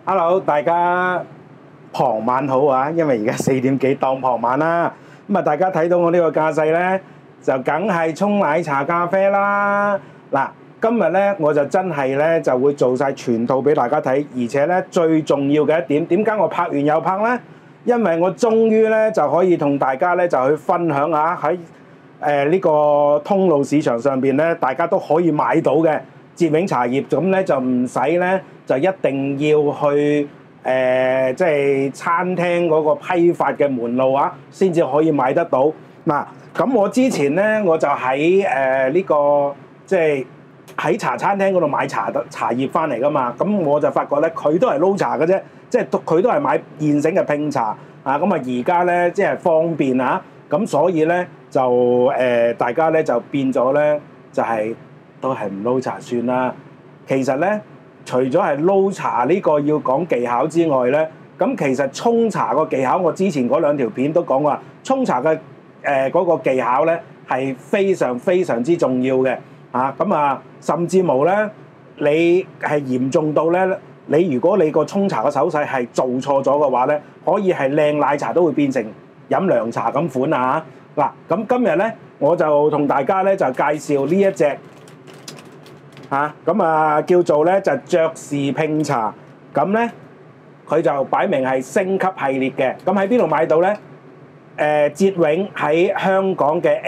Hello，大家傍晚好啊！因為而家4點幾當傍晚啦。咁啊，大家睇到我呢個架勢呢，就梗係沖奶茶咖啡啦。嗱，今日呢，我就真係呢就會做晒全套俾大家睇，而且呢最重要嘅一點，點解我拍完又拍呢？因為我終於呢就可以同大家呢就去分享下喺呢個通路市場上邊呢，大家都可以買到嘅捷永茶葉，咁呢就唔使呢。就一定要去即係餐廳嗰個批發嘅門路啊，先至可以買得到。嗱，咁我之前咧我就喺呢個即係喺茶餐廳嗰度買茶葉翻嚟噶嘛，咁我就發覺咧佢都係撈茶嘅啫，即係佢都係買現成嘅拼茶啊。咁啊而家咧即係方便啊，咁所以咧就大家咧就變咗咧就係都係唔撈茶算啦。其實咧。除咗係撈茶呢個要講技巧之外咧，咁其實沖茶個技巧，我之前嗰2條片都講過，沖茶嘅嗰個技巧咧係非常非常之重要嘅嚇。咁啊，甚至乎咧，你係嚴重到咧，如果你個沖茶嘅手勢係做錯咗嘅話咧，可以係靚奶茶都會變成飲涼茶咁款啊！嗱，咁今日咧我就同大家咧就介紹呢一隻。咁叫做咧就爵士拼茶，咁咧佢就擺明係升級系列嘅。咁喺邊度買到咧？捷永喺香港嘅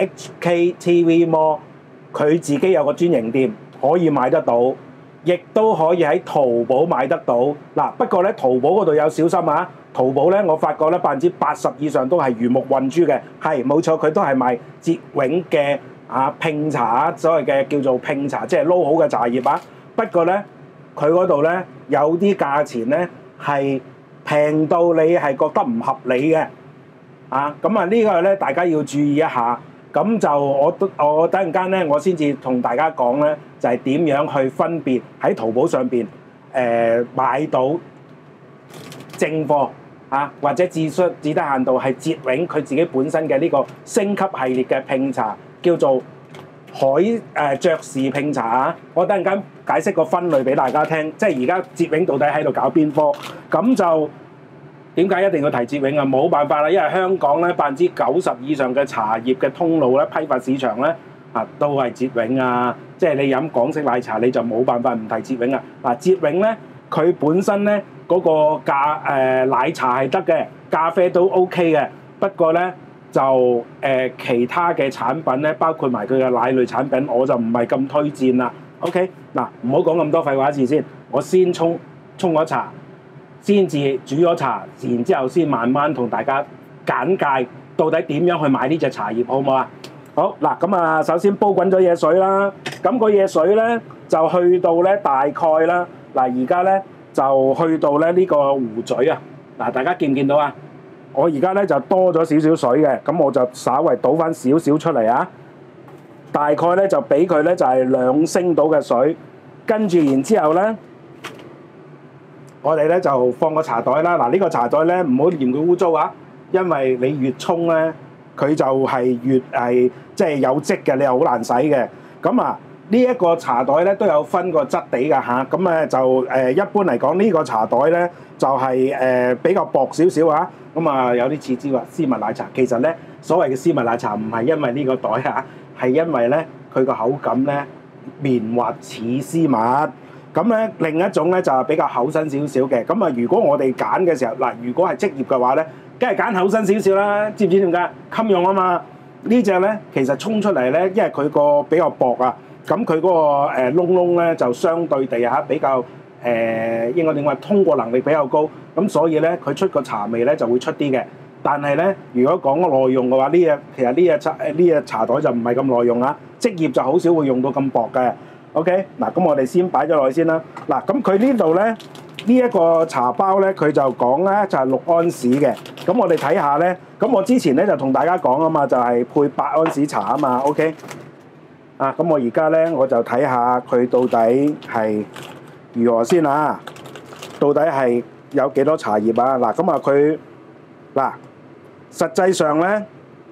HKTV Mall，佢自己有個專營店可以買得到，亦都可以喺淘寶買得到。嗱，不過咧淘寶嗰度有小心啊！淘寶咧我發覺咧80%以上都係魚目混珠嘅，係冇錯，佢都係賣捷永嘅。拼茶啊，所謂嘅叫做拼茶，即係撈好嘅茶葉啊。不過咧，佢嗰度咧有啲價錢咧係平到你係覺得唔合理嘅。咁啊呢個咧大家要注意一下。咁就我等陣間咧，我先至同大家講咧，就係點樣去分別喺淘寶上邊買到正貨或者只得限度係捷永佢自己本身嘅呢個升級系列嘅拼茶。叫做爵士拼茶啊！我等陣間解釋個分類俾大家聽，即係而家捷永到底喺度搞邊科？咁就點解一定要提捷永啊？冇辦法啦，因為香港咧90%以上嘅茶葉嘅通路咧批發市場咧都係捷永啊！即係你飲港式奶茶你就冇辦法唔提捷永啊！嗱，捷永咧佢本身咧嗰個奶茶係得嘅，咖啡都 OK 嘅，不過咧。就其他嘅產品咧，包括埋佢嘅奶類產品，我就唔係咁推薦啦。OK，嗱，唔好講咁多廢話字先，我先沖咗茶，先至煮咗茶，然之後先慢慢同大家簡介到底點樣去買呢隻茶葉，好唔好啊？好嗱，咁啊，首先煲滾咗嘢水啦，咁個嘢水咧就去到咧大概啦，嗱而家咧就去到咧呢個壺嘴啊，嗱大家見唔見到啊？我而家咧就多咗少少水嘅，咁我就稍微倒翻少少出嚟啊。大概咧就俾佢咧就係2升到嘅水，跟住然之後咧，我哋咧就放個茶袋啦。嗱，呢個茶袋咧唔好嫌佢污糟啊，因為你越沖咧，佢就係越係即係有漬嘅，你又好難洗嘅。咁啊，呢一個茶袋咧都有分個質地㗎嚇。咁咧就一般嚟講呢個茶袋咧就係比較薄少少啊。咁啊，有啲似絲襪奶茶，其實咧所謂嘅絲襪奶茶唔係因為呢個袋係因為咧佢個口感咧綿滑似絲襪。咁咧另一種咧就係比較厚身少少嘅。咁啊，如果我哋揀嘅時候嗱，如果係職業嘅話咧，梗係揀厚身少少啦。知唔知點解？襟用啊嘛。呢隻咧其實沖出嚟咧，因為佢個比較薄啊，咁佢嗰個窿窿咧就相對地比較。應該點話通過能力比較高，咁所以咧佢出個茶味咧就會出啲嘅。但係咧，如果講耐用嘅話，其實呢隻茶袋就唔係咁耐用啊。職業就好少會用到咁薄嘅。OK，嗱咁我哋先擺咗落去先啦。嗱咁佢呢度咧呢一個茶包咧，佢就講咧就係6安士嘅。咁我哋睇下咧，咁我之前咧就同大家講啊嘛，就係配8安士茶啊嘛。OK，咁我而家咧我就睇下佢到底係。如何先啊？到底係有幾多茶葉啊？嗱，咁啊佢嗱，實際上咧，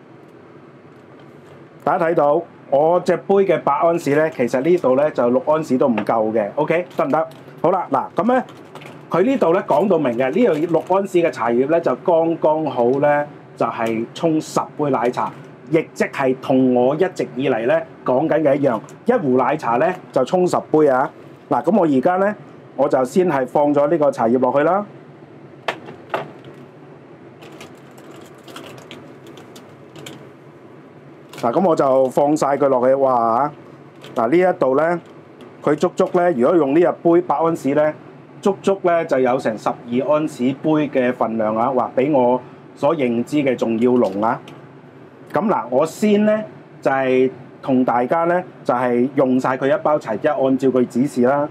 大家睇到我隻杯嘅8安士咧，其實呢度咧就6安士都唔夠嘅。OK，得唔得？好啦，嗱，咁咧佢呢度咧講到明嘅，呢度6安士嘅茶葉咧就剛剛好咧，就係沖10杯奶茶，亦即係同我一直以嚟咧講緊嘅一樣，一壺奶茶咧就沖10杯啊！嗱，咁我而家咧我就先係放咗呢個茶葉落去啦。嗱，咁我就放晒佢落去，哇！嗱呢一度咧，佢足足咧，如果用呢一杯8安士咧，足足咧就有成12安士杯嘅份量啊！哇，比我所認知嘅仲要濃啊！咁嗱，我先咧就係同大家咧就係用晒佢一包茶葉，按照佢指示啦，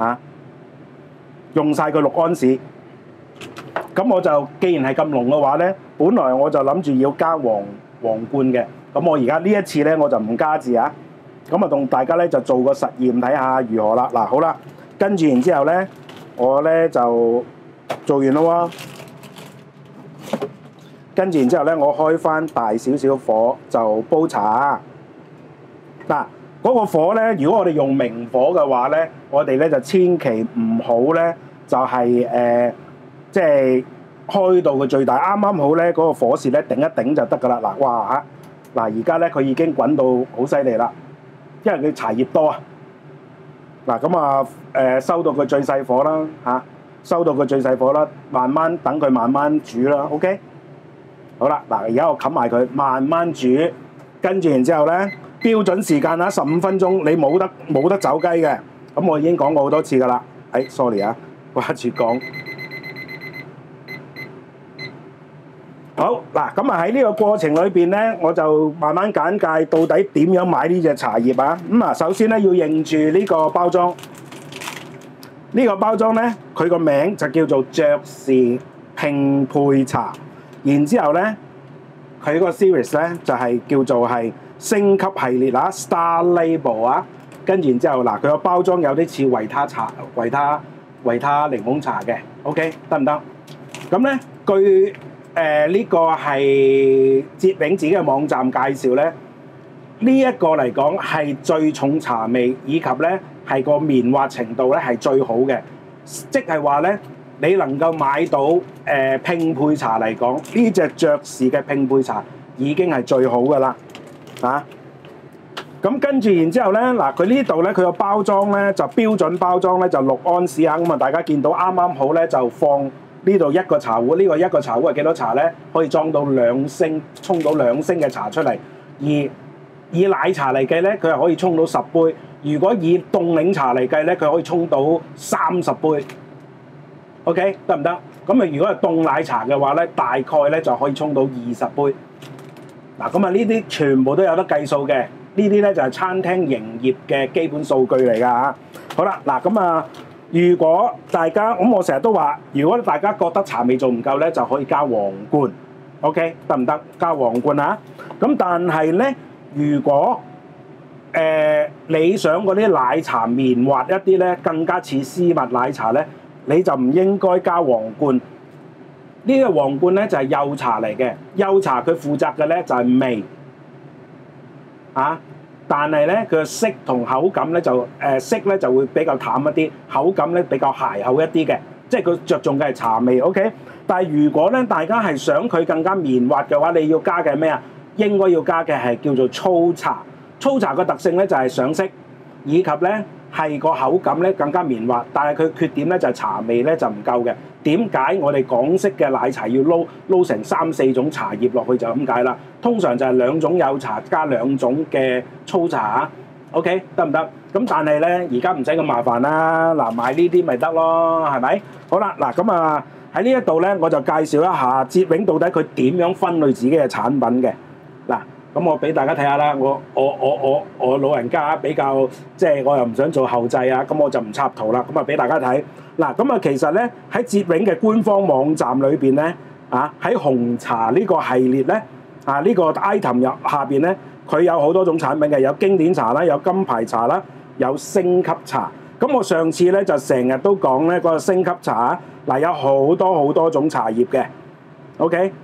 用晒佢6安士。咁我就既然係咁濃嘅話咧，本來我就諗住要加皇冠嘅。咁我而家呢一次咧我就唔加字啊，咁啊同大家咧就做個實驗睇下如何啦。嗱，好啦，跟住然之後咧，我咧就做完咯喎。跟住然之後咧，我開翻大少少火就煲茶。嗱，嗰個火咧，如果我哋用明火嘅話咧，我哋咧就千祈唔好咧，就係即係開到佢最大，啱啱好咧嗰個火舌咧頂一頂就得㗎啦。嗱，哇嚇！嗱，而家咧佢已經滾到好犀利啦，因為佢茶葉多啊。嗱，咁啊收到佢最細火啦嚇，收到佢最細火啦，慢慢等佢慢慢煮啦。OK， 好啦，嗱，而家我冚埋佢，慢慢煮，跟住然之後咧標準時間啦，15分鐘，你冇得走雞嘅。咁我已經講過好多次㗎啦。sorry 啊，掛住講。好嗱，咁啊喺呢個過程裏邊咧，我就慢慢簡介到底點樣買呢隻茶葉啊。咁啊，首先咧要認住呢個包裝，呢個包裝咧佢個名就叫做爵士拼配茶，然之後咧佢個 series 咧就係叫做係升級系列啦 ，Star Label 啊。跟住然之後嗱，佢個包裝有啲似維他檸檬茶嘅 ，OK 得唔得？咁咧據呢個係捷永自己嘅網站介紹咧，呢一個嚟講係最重茶味，以及咧係個綿滑程度咧係最好嘅，即係話咧你能夠買到拼配茶嚟講，呢隻爵士嘅拼配茶已經係最好㗎啦，啊！咁跟住然之後咧，嗱佢呢度咧佢個包裝咧就標準包裝咧就6安士啊，咁啊大家見到啱啱好咧就放。呢度一個茶壺，呢個一個茶壺係幾多茶咧？可以裝到2升，沖到2升嘅茶出嚟。而以奶茶嚟計咧，佢係可以沖到10杯；如果以凍檸茶嚟計咧，佢可以沖到30杯。OK， 得唔得？咁啊，如果係凍奶茶嘅話咧，大概咧就可以沖到20杯。嗱，咁啊呢啲全部都有得計數嘅。呢啲咧就係餐廳營業嘅基本數據嚟㗎嚇。好啦，嗱咁啊。如果大家我成日都話，如果大家覺得茶味仲唔夠咧，就可以加皇冠 ，OK 得唔得？加皇冠啊！咁但係咧，如果你想嗰啲奶茶綿滑一啲咧，更加似絲襪奶茶咧，你就唔應該加皇冠。呢個皇冠咧就係幼茶嚟嘅，幼茶佢負責嘅咧就係味啊。但係咧，佢嘅色同口感咧就色咧就會比較淡一啲，口感咧比較鞋厚一啲嘅，即係佢着重嘅係茶味 ，OK。但係如果咧大家係想佢更加綿滑嘅話，你要加嘅係咩啊？應該要加嘅係叫做粗茶。粗茶嘅特性咧就係上色，以及咧係個口感咧更加綿滑，但係佢缺點咧就係茶味咧就唔夠嘅。點解我哋港式嘅奶茶要撈成3、4種茶葉落去就咁解啦？通常就係2種幼茶加2種嘅粗茶 OK 得唔得？咁但係咧而家唔使咁麻煩啦，嗱買呢啲咪得咯，係咪？好啦，嗱咁啊喺呢一度咧我就介紹一下捷永到底佢點樣分類自己嘅產品嘅。嗱咁我俾大家睇下啦，我老人家比較即係我又唔想做後製啊，咁我就唔插圖啦，咁啊俾大家睇。嗱咁啊其實咧喺捷永嘅官方網站裏邊咧喺紅茶呢個系列咧呢個 item 入下邊咧，佢有好多種產品嘅，有經典茶啦，有金牌茶啦，有升級茶。咁我上次咧就成日都講咧嗰個升級茶嗱有好多種茶葉嘅 ，OK。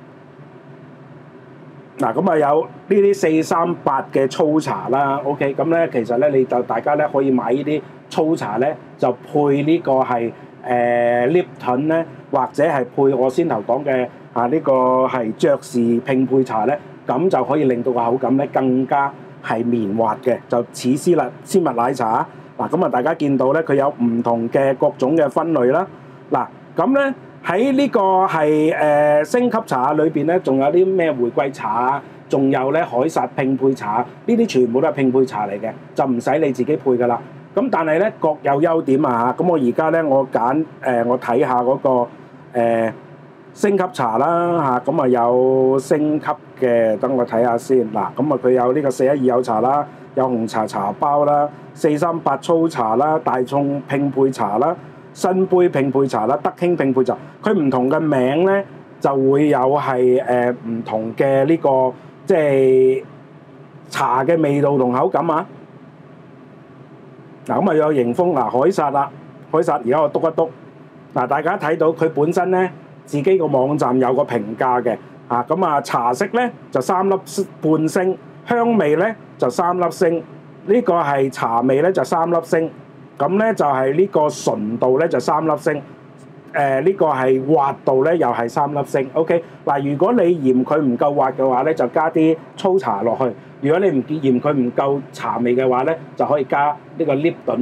嗱咁啊有呢啲438嘅粗茶啦 ，OK， 咁咧其實咧你就大家咧可以買呢啲粗茶咧就配呢個係 Lipton 咧，或者係配我先頭講嘅呢個係爵士拼配茶咧，咁就可以令到個口感咧更加係綿滑嘅，就似絲襪奶茶。嗱，咁啊大家見到咧，佢有唔同嘅各種嘅分類啦。嗱，咁咧喺呢個係升級茶裏邊咧，仲有啲咩玫瑰茶啊，仲有咧凱撒拼配茶，呢啲全部都係拼配茶嚟嘅，就唔使你自己配噶啦。咁但係咧各有優點啊嚇。咁我而家咧我睇下嗰個升級茶啦嚇，咁啊有升級嘅，等我睇下先。嗱，咁啊佢有呢個412有茶啦，有紅茶茶包啦，438粗茶啦，大眾拼配茶啦，新杯拼配茶啦，德興拼配茶，佢唔同嘅名咧就會有係唔同嘅呢個即係茶嘅味道同口感啊。嗱，咁啊有迎豐嗱凱撒啦，凱撒而家我篤一篤，嗱大家睇到佢本身咧自己個網站有個評價嘅咁啊茶色咧就3粒半星，香味咧就3粒星，呢個係茶味咧就3粒星，咁咧就係呢個純度咧就3粒星，呢個係滑度咧又係3粒星。OK， 嗱，如果你嫌佢唔夠滑嘅話咧，就加啲粗茶落去；如果你唔嫌佢唔夠茶味嘅話咧，就可以加呢個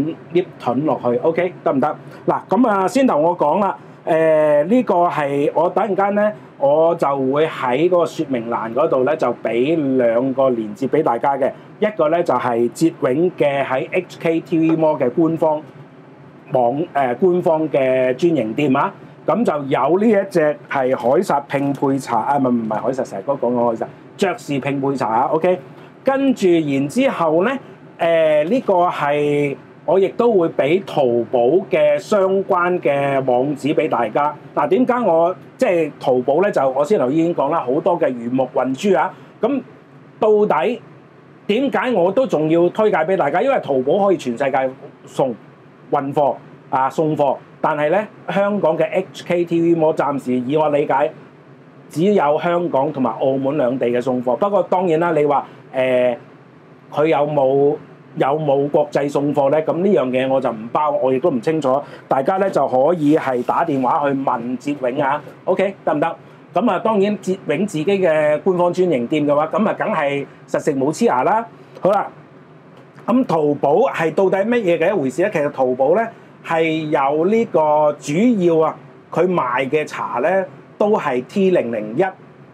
Lipton 落去。OK， 得唔得？嗱，咁啊先頭我講啦，呢個係我等陣間咧，我就會喺嗰個説明欄嗰度咧就俾2個連結俾大家嘅，一個咧就係捷永嘅喺 HKTV Mall 嘅官方官方嘅專營店啊，咁就有呢一隻係凱撒拼配茶唔係凱撒，成日都講緊凱撒爵士拼配茶啊。OK， 跟住然之後咧，呢個係我亦都會俾淘寶嘅相關嘅網址俾大家。嗱，點解我即係淘寶咧？就我先頭已經講啦，好多嘅魚目混珠啊。咁到底點解我都仲要推介俾大家？因為淘寶可以全世界運貨送貨，但係咧香港嘅 HKTV Mall 暫時以我理解只有香港同埋澳門兩地嘅送貨。不過當然啦，你話佢有冇國際送貨咧？咁呢樣嘢我就唔包，我亦都唔清楚。大家咧就可以係打電話去問捷永啊。OK， 得唔得？咁啊，當然捷永自己嘅官方專營店嘅話，咁啊梗係實食冇黐牙啦。好啦。咁淘寶係到底乜嘢嘅一回事咧？其實淘寶咧係有呢個主要佢賣嘅茶咧都係 T001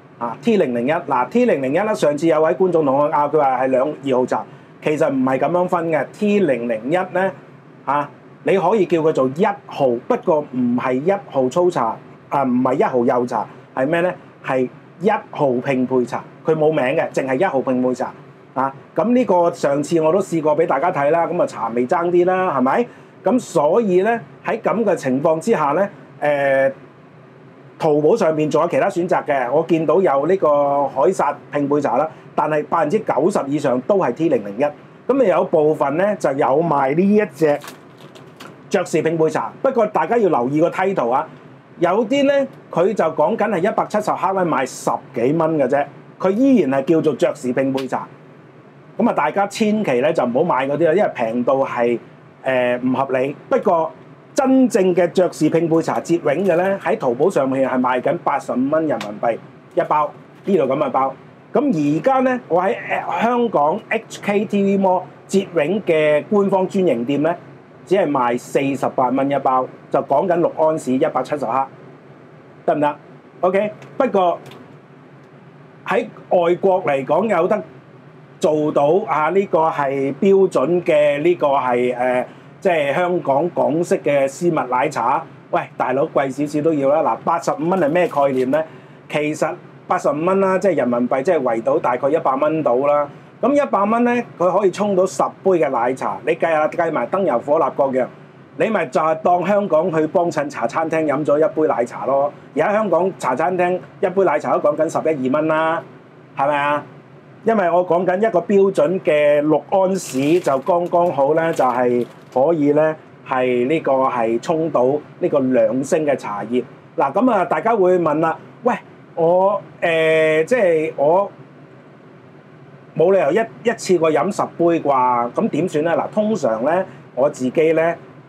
T001。嗱 T001咧，上次有位觀眾同我拗，佢話係2號茶，其實唔係咁樣分嘅。T001咧你可以叫佢做1號，不過唔係1號粗茶唔係1號幼茶，係咩咧？係1號拼配茶，佢冇名嘅，淨係1號拼配茶。咁呢個上次我都試過俾大家睇啦，咁啊茶味爭啲啦，係咪？咁所以咧喺咁嘅情況之下咧，淘寶上面仲有其他選擇嘅，我見到有呢個凱撒拼配茶啦，但係90%以上都係 T001。咁有部分咧就有賣呢一隻爵士拼配茶，不過大家要留意個title啊，有啲咧佢就講緊係170克咧賣10幾蚊嘅啫，佢依然係叫做爵士拼配茶。咁啊，大家千祈咧就唔好買嗰啲啦，因為平到係唔合理。不過真正嘅爵士拼配茶捷永嘅咧，喺淘寶上面係賣緊85蚊人民幣一包，呢度咁嘅包。咁而家咧，我喺香港 HKTV Mall 捷永嘅官方專營店咧，只係賣48蚊一包，就講緊6安士170克，得唔得 ？OK。不過喺外國嚟講有得做到呢個係標準嘅，呢個係即係香港港式嘅絲襪奶茶。喂，大佬貴少少都要啦。嗱，85蚊係咩概念咧？其實85蚊啦，即係人民幣，即係圍到大概100蚊到啦。咁100蚊咧，佢可以沖到10杯嘅奶茶。你計埋燈油火蠟各樣，你咪就係當香港去幫襯茶餐廳飲咗一杯奶茶咯。而家香港茶餐廳一杯奶茶都講緊11、2蚊啦，係咪啊？因為我講緊一個標準嘅6安士就剛剛好咧，就係可以咧係呢個係沖到呢個2升嘅茶葉。嗱咁啊，大家會問啦，喂，我即係我冇理由一次過飲10杯啩？咁點算咧？嗱，通常咧我自己咧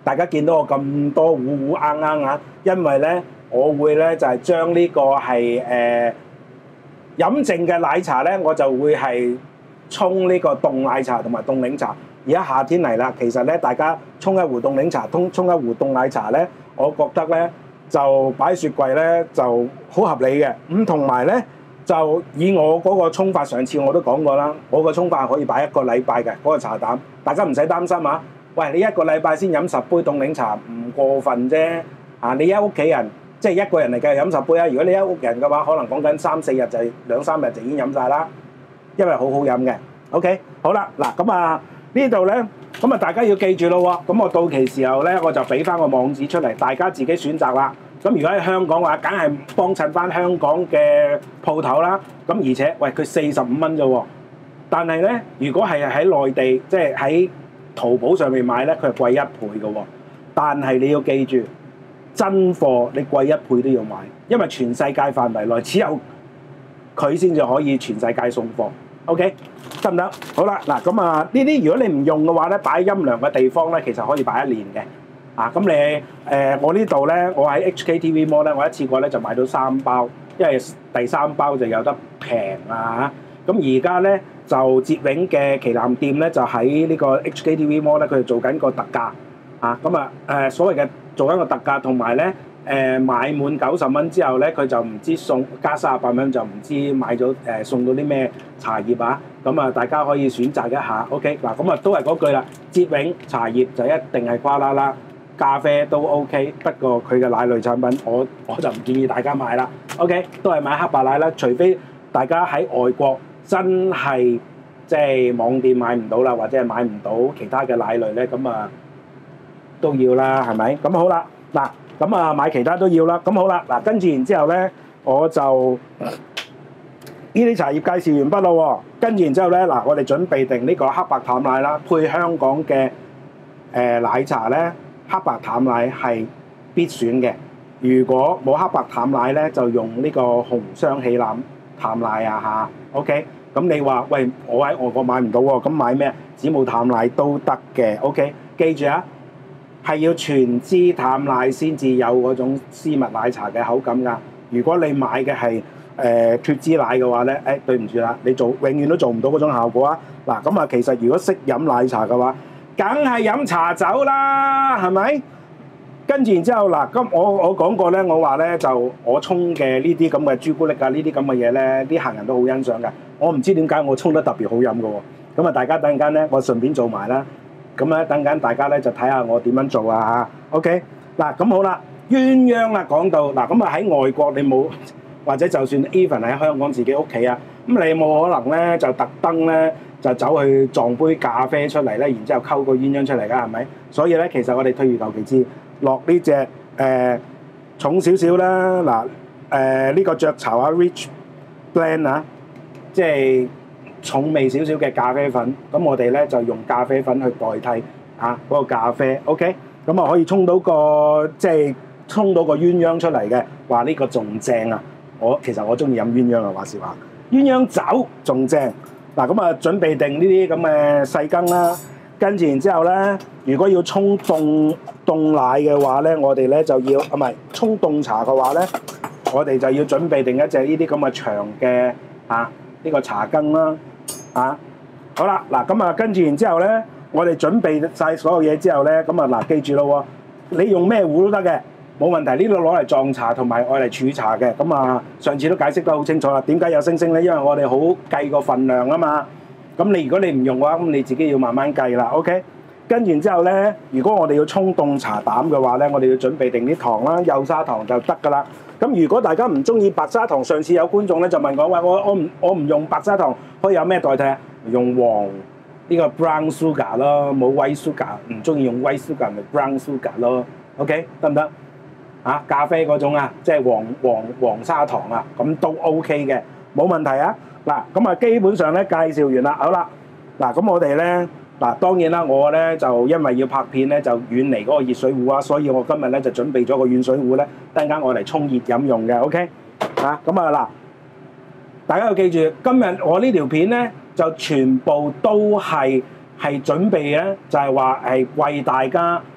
大家見到我咁多烏烏啱啱啊，因為咧我會咧就係將呢個係飲剩嘅奶茶咧，我就會係沖呢個凍奶茶同埋凍檸茶。而家夏天嚟啦，其實咧大家沖一壺凍檸茶，沖一壺凍奶茶咧，我覺得咧就擺雪櫃咧就好合理嘅。咁同埋咧就以我嗰個沖法，上次我都講過啦，我個沖法可以擺1個禮拜嘅嗰個茶膽，大家唔使擔心啊。喂，你1個禮拜先飲10杯凍檸茶唔過分啫。你一屋企人即係1個人嚟計飲10杯啊。如果你一屋人嘅話，可能講緊3-4日就2-3日就已經飲晒啦，因為好好飲嘅。OK， 好啦，嗱咁呢度咧，咁大家要記住咯喎。咁我到期時候咧，我就俾翻個網址出嚟，大家自己選擇啦。咁如果喺香港嘅話，梗係幫襯翻香港嘅鋪頭啦。咁而且喂，佢45蚊啫喎。但係咧，如果係喺內地，即係喺淘寶上面買咧，佢係貴1倍嘅喎。但係你要記住，真貨你貴1倍都要買，因為全世界範圍內只有佢先至可以全世界送貨。OK， 得唔得？好啦，嗱咁呢啲如果你唔用嘅話咧，擺陰涼嘅地方咧，其實可以擺1年嘅。咁你我呢度咧，我喺 HKTV Mall 咧，我一次過咧就買到3包，因為第3包就有得平啊嚇。咁而家咧就捷永嘅旗艦店咧，就喺呢個 HKTV Mall 咧，佢哋做緊個特價所謂嘅做緊個特價，同埋咧買滿90蚊之後咧，佢就唔知送加38蚊，就唔知買咗送到啲咩茶葉啊。咁大家可以選擇一下。OK， 嗱咁都係嗰句啦，捷永茶葉就一定係瓜啦啦。咖啡都 OK， 不過佢嘅奶類產品我就唔建議大家買啦。OK， 都係買黑白奶啦，除非大家喺外國真係即係網店買唔到啦，或者係買唔到其他嘅奶類咧，咁都要啦，係咪？咁好啦，嗱咁買其他都要啦。咁好啦，嗱跟住然之後咧，我就呢啲茶葉介紹完畢咯喎。跟住然之後咧，嗱我哋準備定呢個黑白淡奶啦，配香港嘅奶茶咧。黑白淡奶係必選嘅，如果冇黑白淡奶咧，就用呢個紅雙喜藍淡奶啊嚇。OK， 咁你話喂，我喺外國買唔到喎，咁買咩？子母淡奶都得嘅。OK， 記住啊，係要全脂淡奶先至有嗰種絲襪奶茶嘅口感㗎。如果你買嘅係脫脂奶嘅話咧，對唔住啦，你永遠都做唔到嗰種效果啊。嗱咁其實如果識飲奶茶嘅話，梗係飲茶走啦，係咪？跟住然之後嗱，咁我講過咧，我話咧就我沖嘅呢啲咁嘅朱古力啊，呢啲咁嘅嘢咧，啲客人都好欣賞嘅。我唔知點解我沖得特別好飲嘅喎。咁大家等陣間咧，我順便做埋啦。咁咧等陣大家咧就睇下我點樣做啊嚇。OK， 嗱咁好啦，鴛鴦啦講到嗱，咁喺外國你冇，或者就算 even 喺香港自己屋企啊，咁你冇可能咧就特登咧。就走去撞杯咖啡出嚟咧，然之後溝個鴛鴦出嚟㗎，係咪？所以咧，其實我哋退而求其次，落呢隻重少少啦。嗱呢個雀巢Rich Blend 啊，即係重味少少嘅咖啡粉。咁我哋咧就用咖啡粉去代替嗰個咖啡。OK， 咁可以沖到個鴛鴦出嚟嘅。話呢個仲正啊！其實我中意飲鴛鴦啊，話時話鴛鴦酒仲正。嗱咁準備定呢啲咁嘅細羹啦，跟住然之後咧，如果要沖凍奶嘅話咧，我哋咧就要唔係沖凍茶嘅話咧，我哋就要準備定一隻呢啲咁嘅長嘅呢個茶羹啦。好啦，嗱咁跟住然之後咧，我哋準備晒所有嘢之後咧，咁嗱記住咯喎，你用咩壺都得嘅。冇問題，呢度攞嚟撞茶同埋愛嚟儲茶嘅。咁上次都解釋得好清楚啦。點解有星星咧？因為我哋好計個份量啊嘛。咁如果你唔用嘅話，咁你自己要慢慢計啦。OK， 跟住之後咧，如果我哋要沖凍茶膽嘅話咧，我哋要準備定啲糖啦，幼砂糖就得㗎啦。咁如果大家唔中意白砂糖，上次有觀眾咧就問我，喂，我唔用白砂糖，可以有咩代替啊？用黃呢個 brown sugar 咯，冇 white sugar， 唔中意用 white sugar 咪 brown sugar 咯。OK， 得唔得？咖啡嗰種即係黃砂糖咁都 OK 嘅，冇問題啊！嗱，咁基本上咧介紹完啦，好啦，嗱咁我哋咧當然啦，我咧就因為要拍片咧，就遠離嗰個熱水壺所以我今日咧就準備咗個軟水壺咧，等陣間我嚟沖熱飲用嘅 ，OK？ 嗱，大家要記住，今日我呢條片咧就全部都係準備咧，就係話係為大家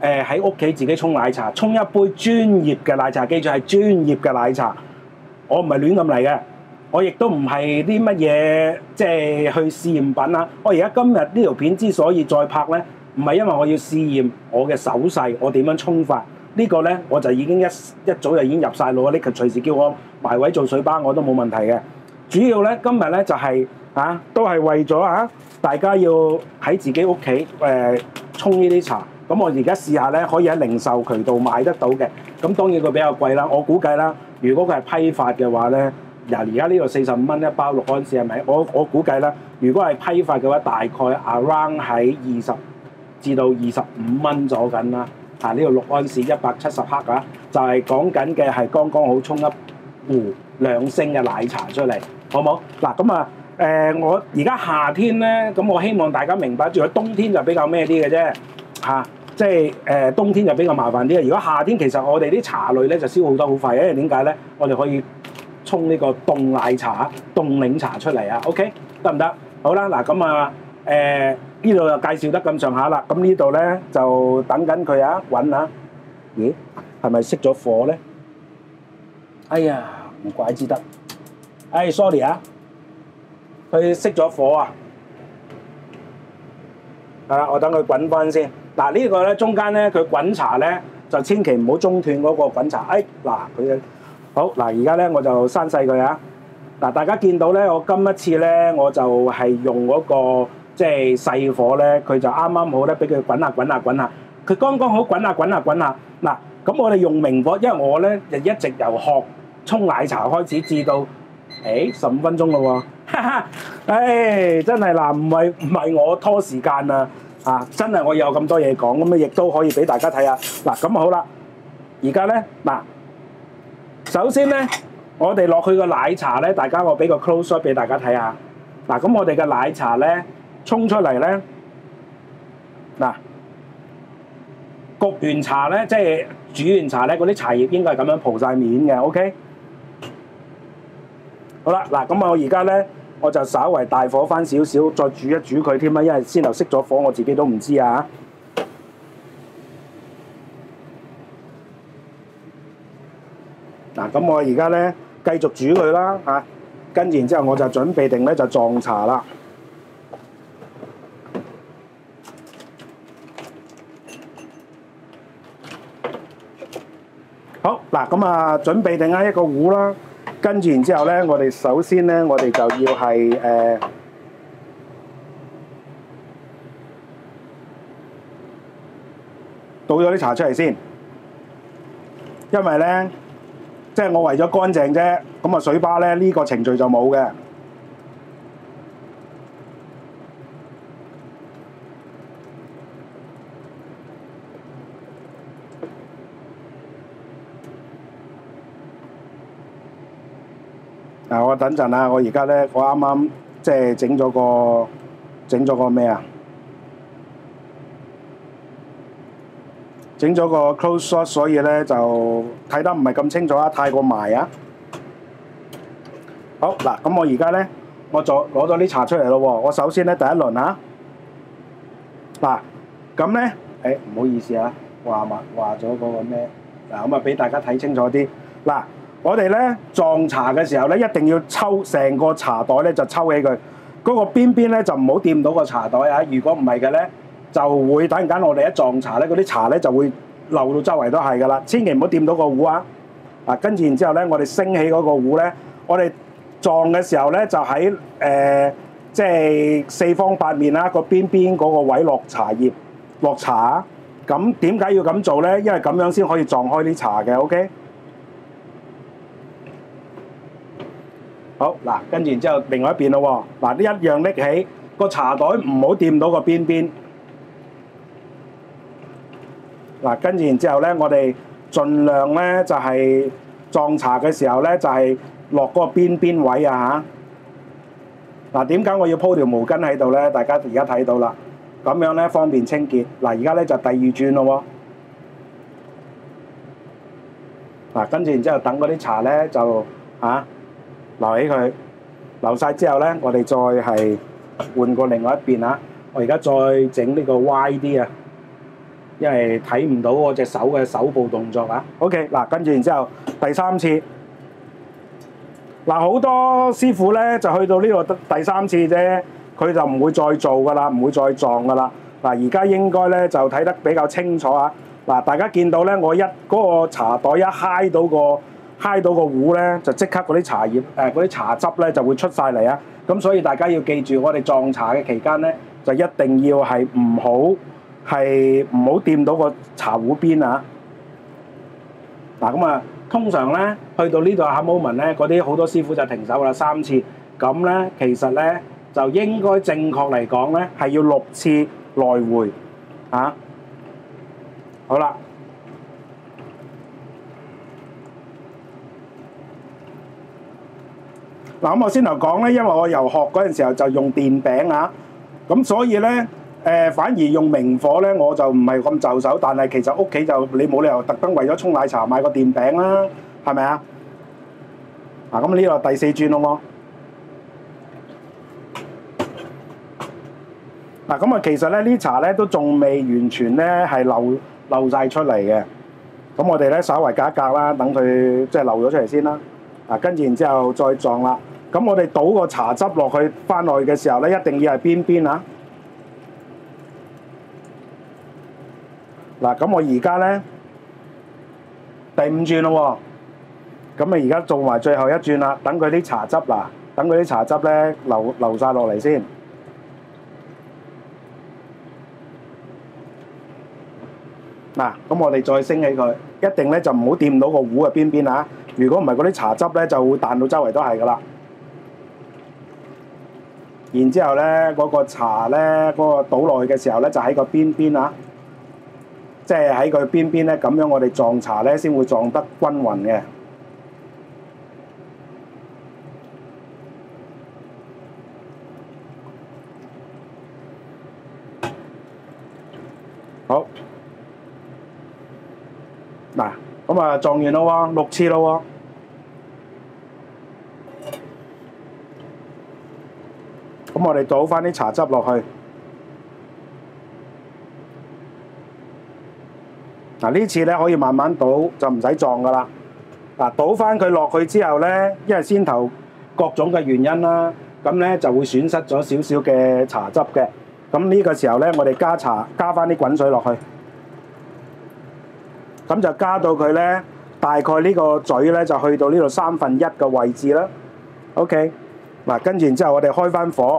喺屋企自己沖奶茶，沖一杯專業嘅奶茶，記住係專業嘅奶茶。我唔係亂咁嚟嘅，我亦都唔係啲乜嘢即係去試驗品啦。我而家今日呢條片之所以再拍咧，唔係因為我要試驗我嘅手勢，我點樣沖法。呢個咧我就已經一早就已經入晒腦，呢個隨時叫我埋位做水吧我都冇問題嘅。主要咧今日咧就係都係為咗大家要喺自己屋企沖呢啲茶。咁我而家試下咧，可以喺零售渠道買得到嘅。咁當然佢比較貴啦，我估計啦，如果佢係批發嘅話咧，而家呢度45蚊一包6安士係咪？我估計啦，如果係批發嘅話，大概 around 喺20至到25蚊左緊啦。呢度6安士170克就係講緊嘅係剛剛好沖一壺2升嘅奶茶出嚟，好冇？嗱咁我而家夏天咧，咁我希望大家明白住，冬天就比較咩啲嘅啫即係冬天就比較麻煩啲。如果夏天其實我哋啲茶類咧就消耗得好快，因為點解咧？我哋可以沖呢個凍奶茶、凍檸茶出嚟OK 得唔得？好啦，嗱咁呢度就介紹得咁上下啦。咁呢度咧就等緊佢滾咦？係咪熄咗火咧？哎呀，唔怪之得。sorry 佢熄咗火係啦，我等佢滾翻先。嗱呢個咧中間咧佢滾茶咧就千祈唔好中斷嗰個滾茶。佢好嗱，而家咧我就閂細佢嗱，大家見到咧，我今一次咧我就係用嗰個即係細火咧，佢就啱啱好咧，俾佢滾下，佢剛剛好滾下。嗱，咁我哋用明火，因為我咧就一直由學沖奶茶開始至到15分鐘咯喎，真係嗱，唔係我拖時間真係我有咁多嘢講，咁亦都可以俾大家睇下。嗱，咁好啦，而家咧嗱，首先咧，我哋落去個奶茶咧，大家我俾個 close up 俾大家睇下。嗱，咁我哋嘅奶茶咧沖出嚟咧，嗱，焗完茶咧，即係煮完茶咧，嗰啲茶葉應該係咁樣鋪晒面嘅 ，OK？ 好啦，嗱，咁我而家咧，我就稍為大火翻少少，再煮一煮佢添啦，因為先頭熄咗火，我自己都唔知嗱，咁我而家咧繼續煮佢啦跟住然之後我就準備定咧就撞茶啦。好嗱，咁準備定一個壺啦。跟住然之後咧，我哋首先咧，我哋就要係倒咗啲茶出嚟先，因為咧，即係我為咗乾淨啫，咁水吧咧呢個程序就冇嘅。我等陣我而家咧，我啱啱即係整咗個咩整咗個 close shot， 所以咧就睇得唔係咁清楚太過埋好嗱，咁我而家咧，我就攞咗啲茶出嚟咯喎。我首先咧第一輪嗱，咁咧唔好意思話咗嗰個咩嗱，咁俾大家睇清楚啲嗱。我哋咧撞茶嘅時候咧，一定要抽成個茶袋咧，就抽起佢嗰個邊邊咧，就唔好掂到個茶袋如果唔係嘅咧，就會突然間我哋一撞茶咧，嗰啲茶咧就會漏到周圍都係噶啦。千祈唔好掂到個壺跟住然之後咧，我哋升起嗰個壺咧，我哋撞嘅時候咧，就喺即係四方八面個邊邊嗰個位落茶葉落茶咁點解要咁做咧？因為咁樣先可以撞開啲茶嘅。OK。好嗱，跟住然之後另外一邊咯喎，嗱，呢一樣拎起個茶袋，唔好掂到個邊邊。嗱，跟住然之後咧，我哋盡量咧就係撞茶嘅時候咧，就係落嗰個邊邊位嗱，點解我要鋪條毛巾喺度咧？大家而家睇到啦，咁樣咧方便清潔。嗱，而家咧就第二轉咯喎。嗱，跟住然之後等嗰啲茶咧就留起佢，留晒之後咧，我哋再係換過另外一邊我而家再整呢個歪啲因為睇唔到我隻手嘅手部動作啊。OK， 嗱，跟住然之後第3次，嗱好多師傅咧就去到呢個第3次啫，佢就唔會再做噶啦，唔會再撞噶啦。嗱而家應該咧就睇得比較清楚啊。嗱，大家見到咧，我嗰個茶袋一揩到個壺咧，就即刻嗰啲茶葉嗰啲茶汁咧就會出晒嚟啊！咁所以大家要記住，我哋撞茶嘅期間咧，就一定要係唔好掂到個茶壺邊啊！嗱咁啊，通常咧去到呢度下 moment 咧，嗰啲好多師傅就停手啦3次。咁咧其實咧就應該正確嚟講咧係要6次來回啊！好啦。嗱咁我先頭講咧，因為我遊學嗰陣時候就用電餅啊，咁所以咧反而用明火咧我就唔係咁就手，但係其實屋企就你冇理由特登為咗沖奶茶買個電餅啦，係咪啊？嗱咁呢個第4轉咯喎。嗱咁啊，其實咧呢茶咧都仲未完全咧係漏晒出嚟嘅，咁我哋咧稍為隔一隔啦，等佢即係漏咗出嚟先啦。嗱跟住然之後再撞啦。咁我哋倒個茶汁落去翻落去嘅時候咧，一定要係邊邊啊！嗱，咁我而家咧第5轉咯喎，咁啊而家做埋最後一轉啦，等佢啲茶汁等佢啲茶汁咧流晒落嚟先。嗱，咁我哋再升起佢，一定咧就唔好掂到個壺嘅邊邊啊！如果唔係嗰啲茶汁咧就會彈到周圍都係噶啦。然之後咧，嗰個茶咧，嗰個倒落去嘅時候咧，就喺個邊邊啊，即係喺佢邊邊咧，咁樣我哋撞茶咧先會撞得均勻嘅。好，嗱，咁啊撞完咯喎，6次咯喎。咁我哋倒翻啲茶汁落去。嗱呢次咧可以慢慢倒，就唔使撞噶啦。嗱倒翻佢落去之後咧，因為先頭各種嘅原因啦，咁咧就會損失咗少少嘅茶汁嘅。咁呢個時候咧，我哋加翻啲滾水落去，咁就加到佢咧，大概呢個嘴咧就去到呢度1/3嘅位置啦。OK。嗱，跟住然之後，我哋開翻火，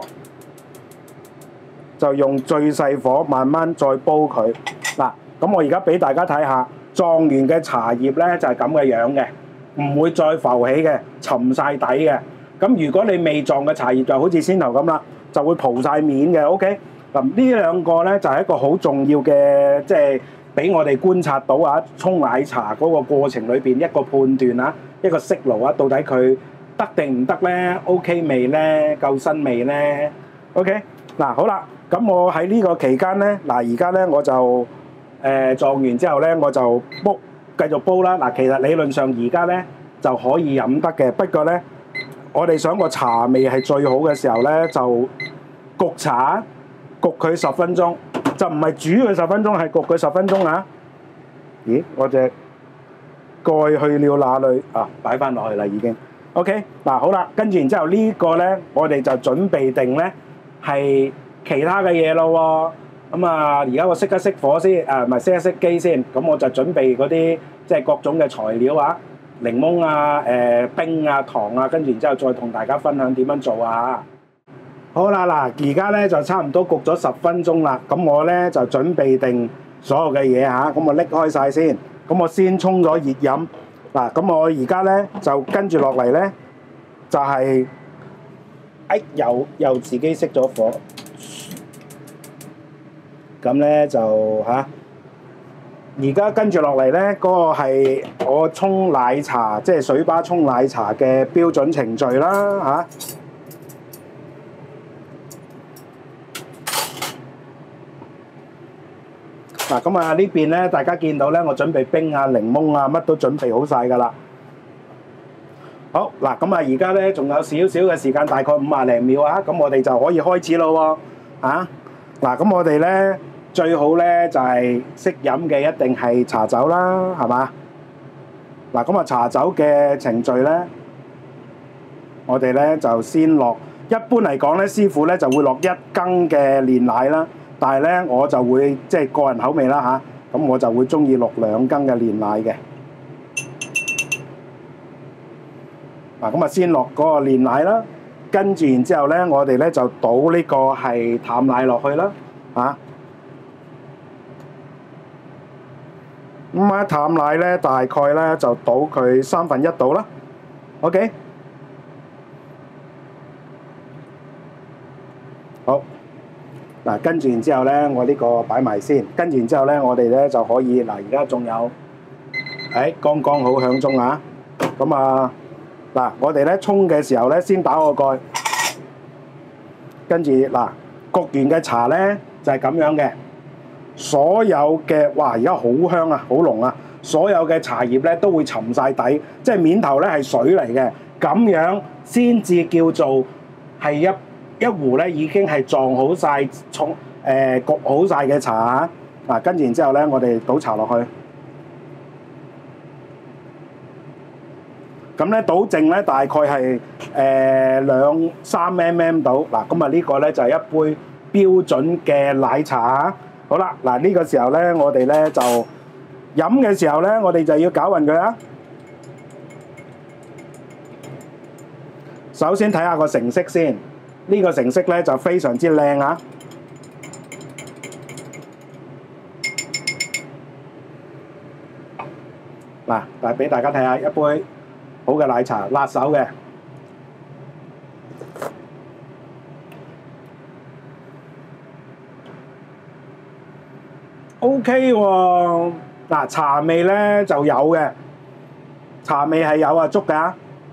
就用最細火慢慢再煲佢。嗱，咁我而家俾大家睇下撞完嘅茶葉咧，就係咁嘅樣嘅，唔會再浮起嘅，沉晒底嘅。咁如果你未撞嘅茶葉就好似先頭咁啦，就會蒲晒面嘅。OK，嗱呢兩個咧就係一個好重要嘅，即係俾我哋觀察到啊，沖奶茶嗰個過程裏邊一個判斷啊，一個息路啊，到底佢得定唔得咧 ？OK 未咧？夠新味咧 ？OK 嗱，好啦，咁我喺呢個期間咧，嗱而家咧我就撞完之後咧，我就繼續煲啦。嗱，其實理論上而家咧就可以飲得嘅，不過咧我哋想個茶味係最好嘅時候咧，就焗茶，焗佢10分鐘，就唔係煮佢10分鐘，係焗佢10分鐘啊！咦，我隻蓋去了哪裏啊？擺翻落去啦，已經。OK， 嗱好啦，跟住然之後呢個咧，我哋就準備定咧係其他嘅嘢咯喎。咁啊，而家我熄一熄火先，唔係熄一熄機先。咁我就準備嗰啲即係各種嘅材料啊，檸檬啊、冰啊、糖啊，跟住然之後再同大家分享點樣做啊。好啦，嗱，而家咧就差唔多焗咗10分鐘啦。咁我咧就準備定所有嘅嘢嚇，咁我拎開晒先。咁我先沖咗熱飲。嗱，咁我而家咧就跟住落嚟咧，就係又自己熄咗火，咁咧就嚇。而家跟住落嚟咧，嗰個係我沖奶茶，即係水吧沖奶茶嘅標準程序啦嚇。嗱，咁啊呢邊咧，大家見到咧，我準備冰啊、檸檬啊，乜都準備好晒㗎啦。好嗱，咁啊而家咧仲有少少嘅時間，大概50零秒啊，咁我哋就可以開始咯喎。嗱，咁我哋咧最好咧就係識飲嘅一定係茶酒啦，係嘛？嗱，咁啊茶酒嘅程序咧，我哋咧就先落。一般嚟講咧，師傅咧就會落1羹嘅煉奶啦，但係咧我就會即係個人口味啦嚇，咁我就會中意落2羹嘅煉奶嘅。嗱，咁啊先落嗰個煉奶啦，跟住然之後咧，我哋咧就倒呢個係淡奶落去啦，嚇。咁啊淡奶咧大概咧就倒佢1/3度啦 ，OK。好，嗱，跟住然之後咧，我呢個擺埋先，跟住然之後咧，我哋咧就可以嗱，而家仲有，剛剛好響鐘啊！咁啊，嗱，我哋咧沖嘅時候咧，先打個蓋，跟住嗱，焗完嘅茶咧就係咁樣嘅，所有嘅哇，而家好香啊，好濃啊，所有嘅茶葉咧都會沉晒底，即係面頭咧係水嚟嘅，咁樣先至叫做係一壺咧已經係撞好晒、焗好晒嘅茶嗱，跟住然之後咧，我哋倒茶落去，咁咧倒剩咧大概係2-3mm 到嗱，咁啊呢個咧就係一杯標準嘅奶茶。好啦，嗱呢個時候咧，我哋咧就飲嘅時候咧，我哋就要攪勻佢啦。首先睇下個成色先。呢個成色咧就非常之靚啊！嗱，但係俾大家睇下一杯好嘅奶茶，辣手嘅。OK 喎，嗱茶味咧就有嘅，茶味係有啊，足㗎。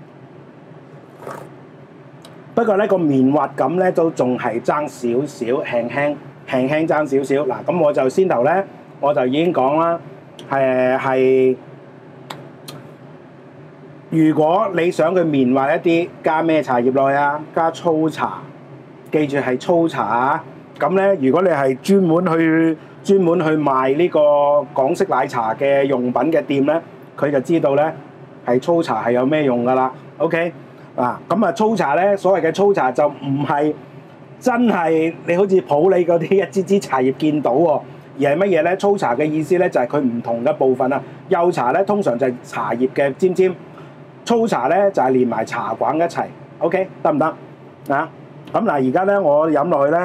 不過咧個綿滑感咧都仲係爭少少，輕輕爭少少。嗱，咁我就先頭咧，我就已經講啦，係如果你想佢綿滑一啲，加咩茶葉落去啊？加粗茶，記住係粗茶啊！咁咧，如果你係專門去賣呢個港式奶茶嘅用品嘅店咧，佢就知道咧係粗茶係有咩用㗎啦。OK。嗱，咁啊粗茶咧，所謂嘅粗茶就唔係真係你好似普洱嗰啲一支支茶葉見到喎，而係乜嘢咧？粗茶嘅意思咧就係佢唔同嘅部分啊。幼茶咧通常就係茶葉嘅尖尖，粗茶咧就係連埋茶滾一齊。OK， 得唔得啊？咁嗱，而家咧我飲落去咧，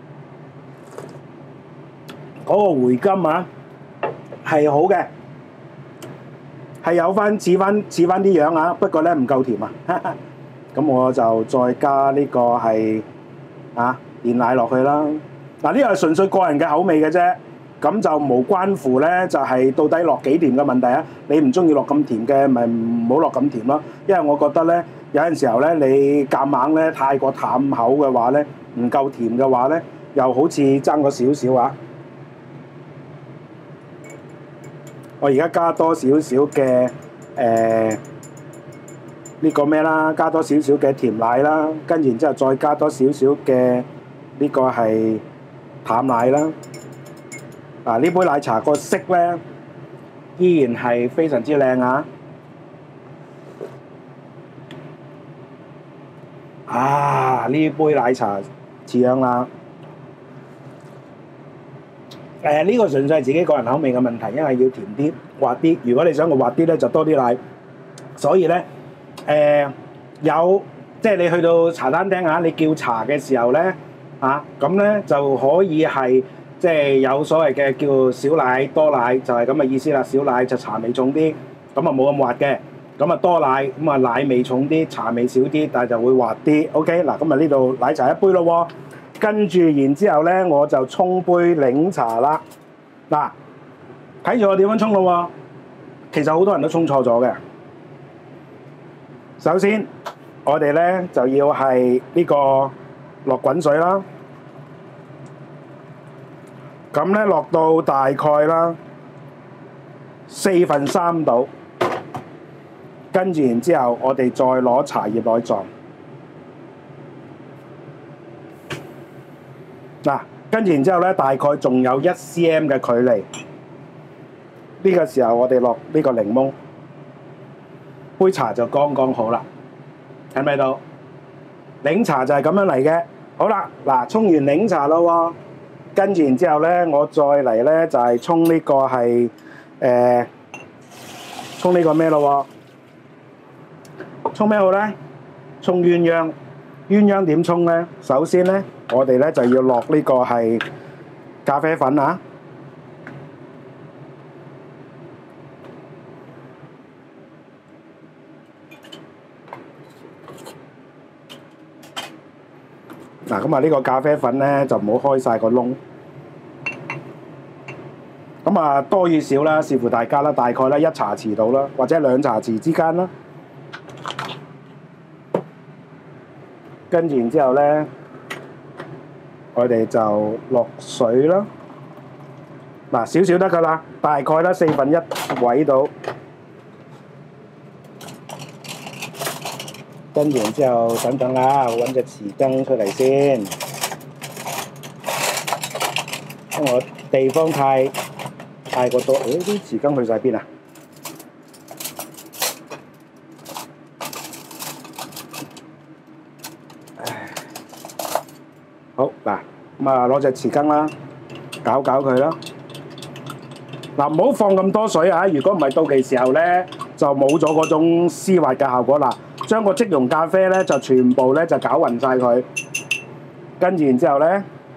嗰個回甘啊係好嘅，係有似翻啲樣啊，不過咧唔夠甜啊。咁我就再加呢個係煉奶落去啦。嗱，呢個係純粹個人嘅口味嘅啫，咁就無關乎咧就係到底落幾甜嘅問題啊。你唔中意落咁甜嘅，咪唔好落咁甜咯。因為我覺得咧，有陣時候咧你夾硬咧太過淡口嘅話咧，唔夠甜嘅話咧，又好似爭咗少少啊。我而家加多少少嘅呢個咩啦，加多少少嘅甜奶啦，跟住然之後再加多少少嘅呢個係淡奶啦。呢杯奶茶個色咧依然係非常之靚啊！呢杯奶茶似樣啦。呢個純粹係自己個人口味嘅問題，因為要甜啲、滑啲。如果你想佢滑啲咧，就多啲奶。所以咧，有即係你去到茶餐廳你叫茶嘅時候咧，咁咧就可以係即係有所謂嘅叫少奶多奶，就係咁嘅意思啦。少奶就茶味重啲，咁啊冇咁滑嘅。咁啊多奶，咁啊奶味重啲，茶味少啲，但係就會滑啲。OK，嗱，咁啊呢度奶茶一杯咯喎。跟住然之後咧，我就沖杯檸茶啦。嗱，睇住我點樣沖咯喎。其實好多人都沖錯咗嘅。首先，我哋咧就要係呢個落滾水啦。咁咧落到大概啦3/4度，跟住然之後，我哋再攞茶葉落去撞。嗱， 跟住然之後咧，大概仲有1cm 嘅距離。呢個時候我哋落呢個檸檬，杯茶就剛剛好啦。睇唔睇到？檸茶就係咁樣嚟嘅。好啦，嗱，沖完檸茶咯喎，跟住然之後咧，我再嚟咧就係沖呢個係沖呢個咩咯喎？沖咩好咧？沖鴛鴦。鴛鴦點沖咧？首先咧，我哋咧就要落呢個係咖啡粉啊。嗱，咁啊呢個咖啡粉咧就唔好開晒個窿。咁啊多與少啦，視乎大家啦，大概咧1茶匙到啦，或者2茶匙之間啦。跟住然之後咧，我哋就落水啦。嗱，少少得㗎啦，大概咧1/4位到。跟住然之後，等等啦，我揾隻匙羹出嚟先。因為我地方太過多，啲匙羹去晒邊啊？好嗱，咁啊攞隻匙羹啦，攪佢啦。嗱，唔好放咁多水啊！如果唔係到期時候咧，就冇咗嗰種絲滑嘅效果啦。將個即溶咖啡咧就全部咧就攪勻晒佢，跟住然之後咧，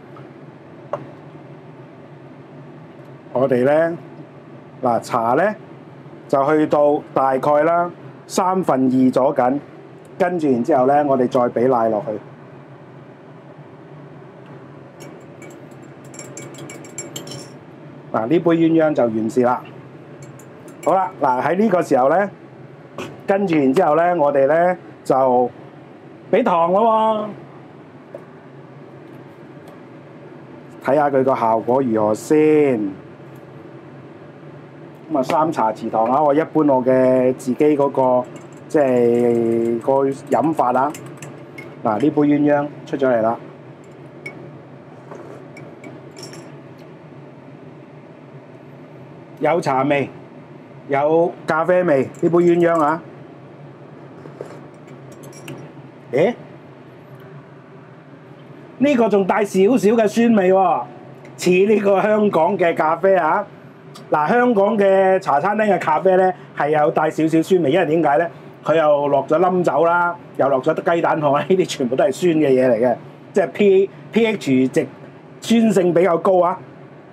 我哋咧嗱茶咧就去到大概啦2/3咗緊，跟住然之後咧，我哋再俾奶落去。嗱，呢杯鴛鴦就完事啦。好啦，嗱喺呢個時候咧。跟住然之後咧，我哋咧就俾糖咯喎，睇下佢個效果如何先。咁啊3茶匙糖啊，我一般我嘅自己嗰個即係個飲法啦。嗱，呢杯鴛鴦出咗嚟啦，有茶味，有咖啡味，呢杯鴛鴦啊！誒，呢個仲帶少少嘅酸味喎，似呢個香港嘅咖啡啊！嗱，香港嘅茶餐廳嘅咖啡咧係有帶少少酸味，因為點解咧？佢又落咗冧酒啦，又落咗雞蛋殼，呢啲全部都係酸嘅嘢嚟嘅，即係 pH 值酸性比較高啊！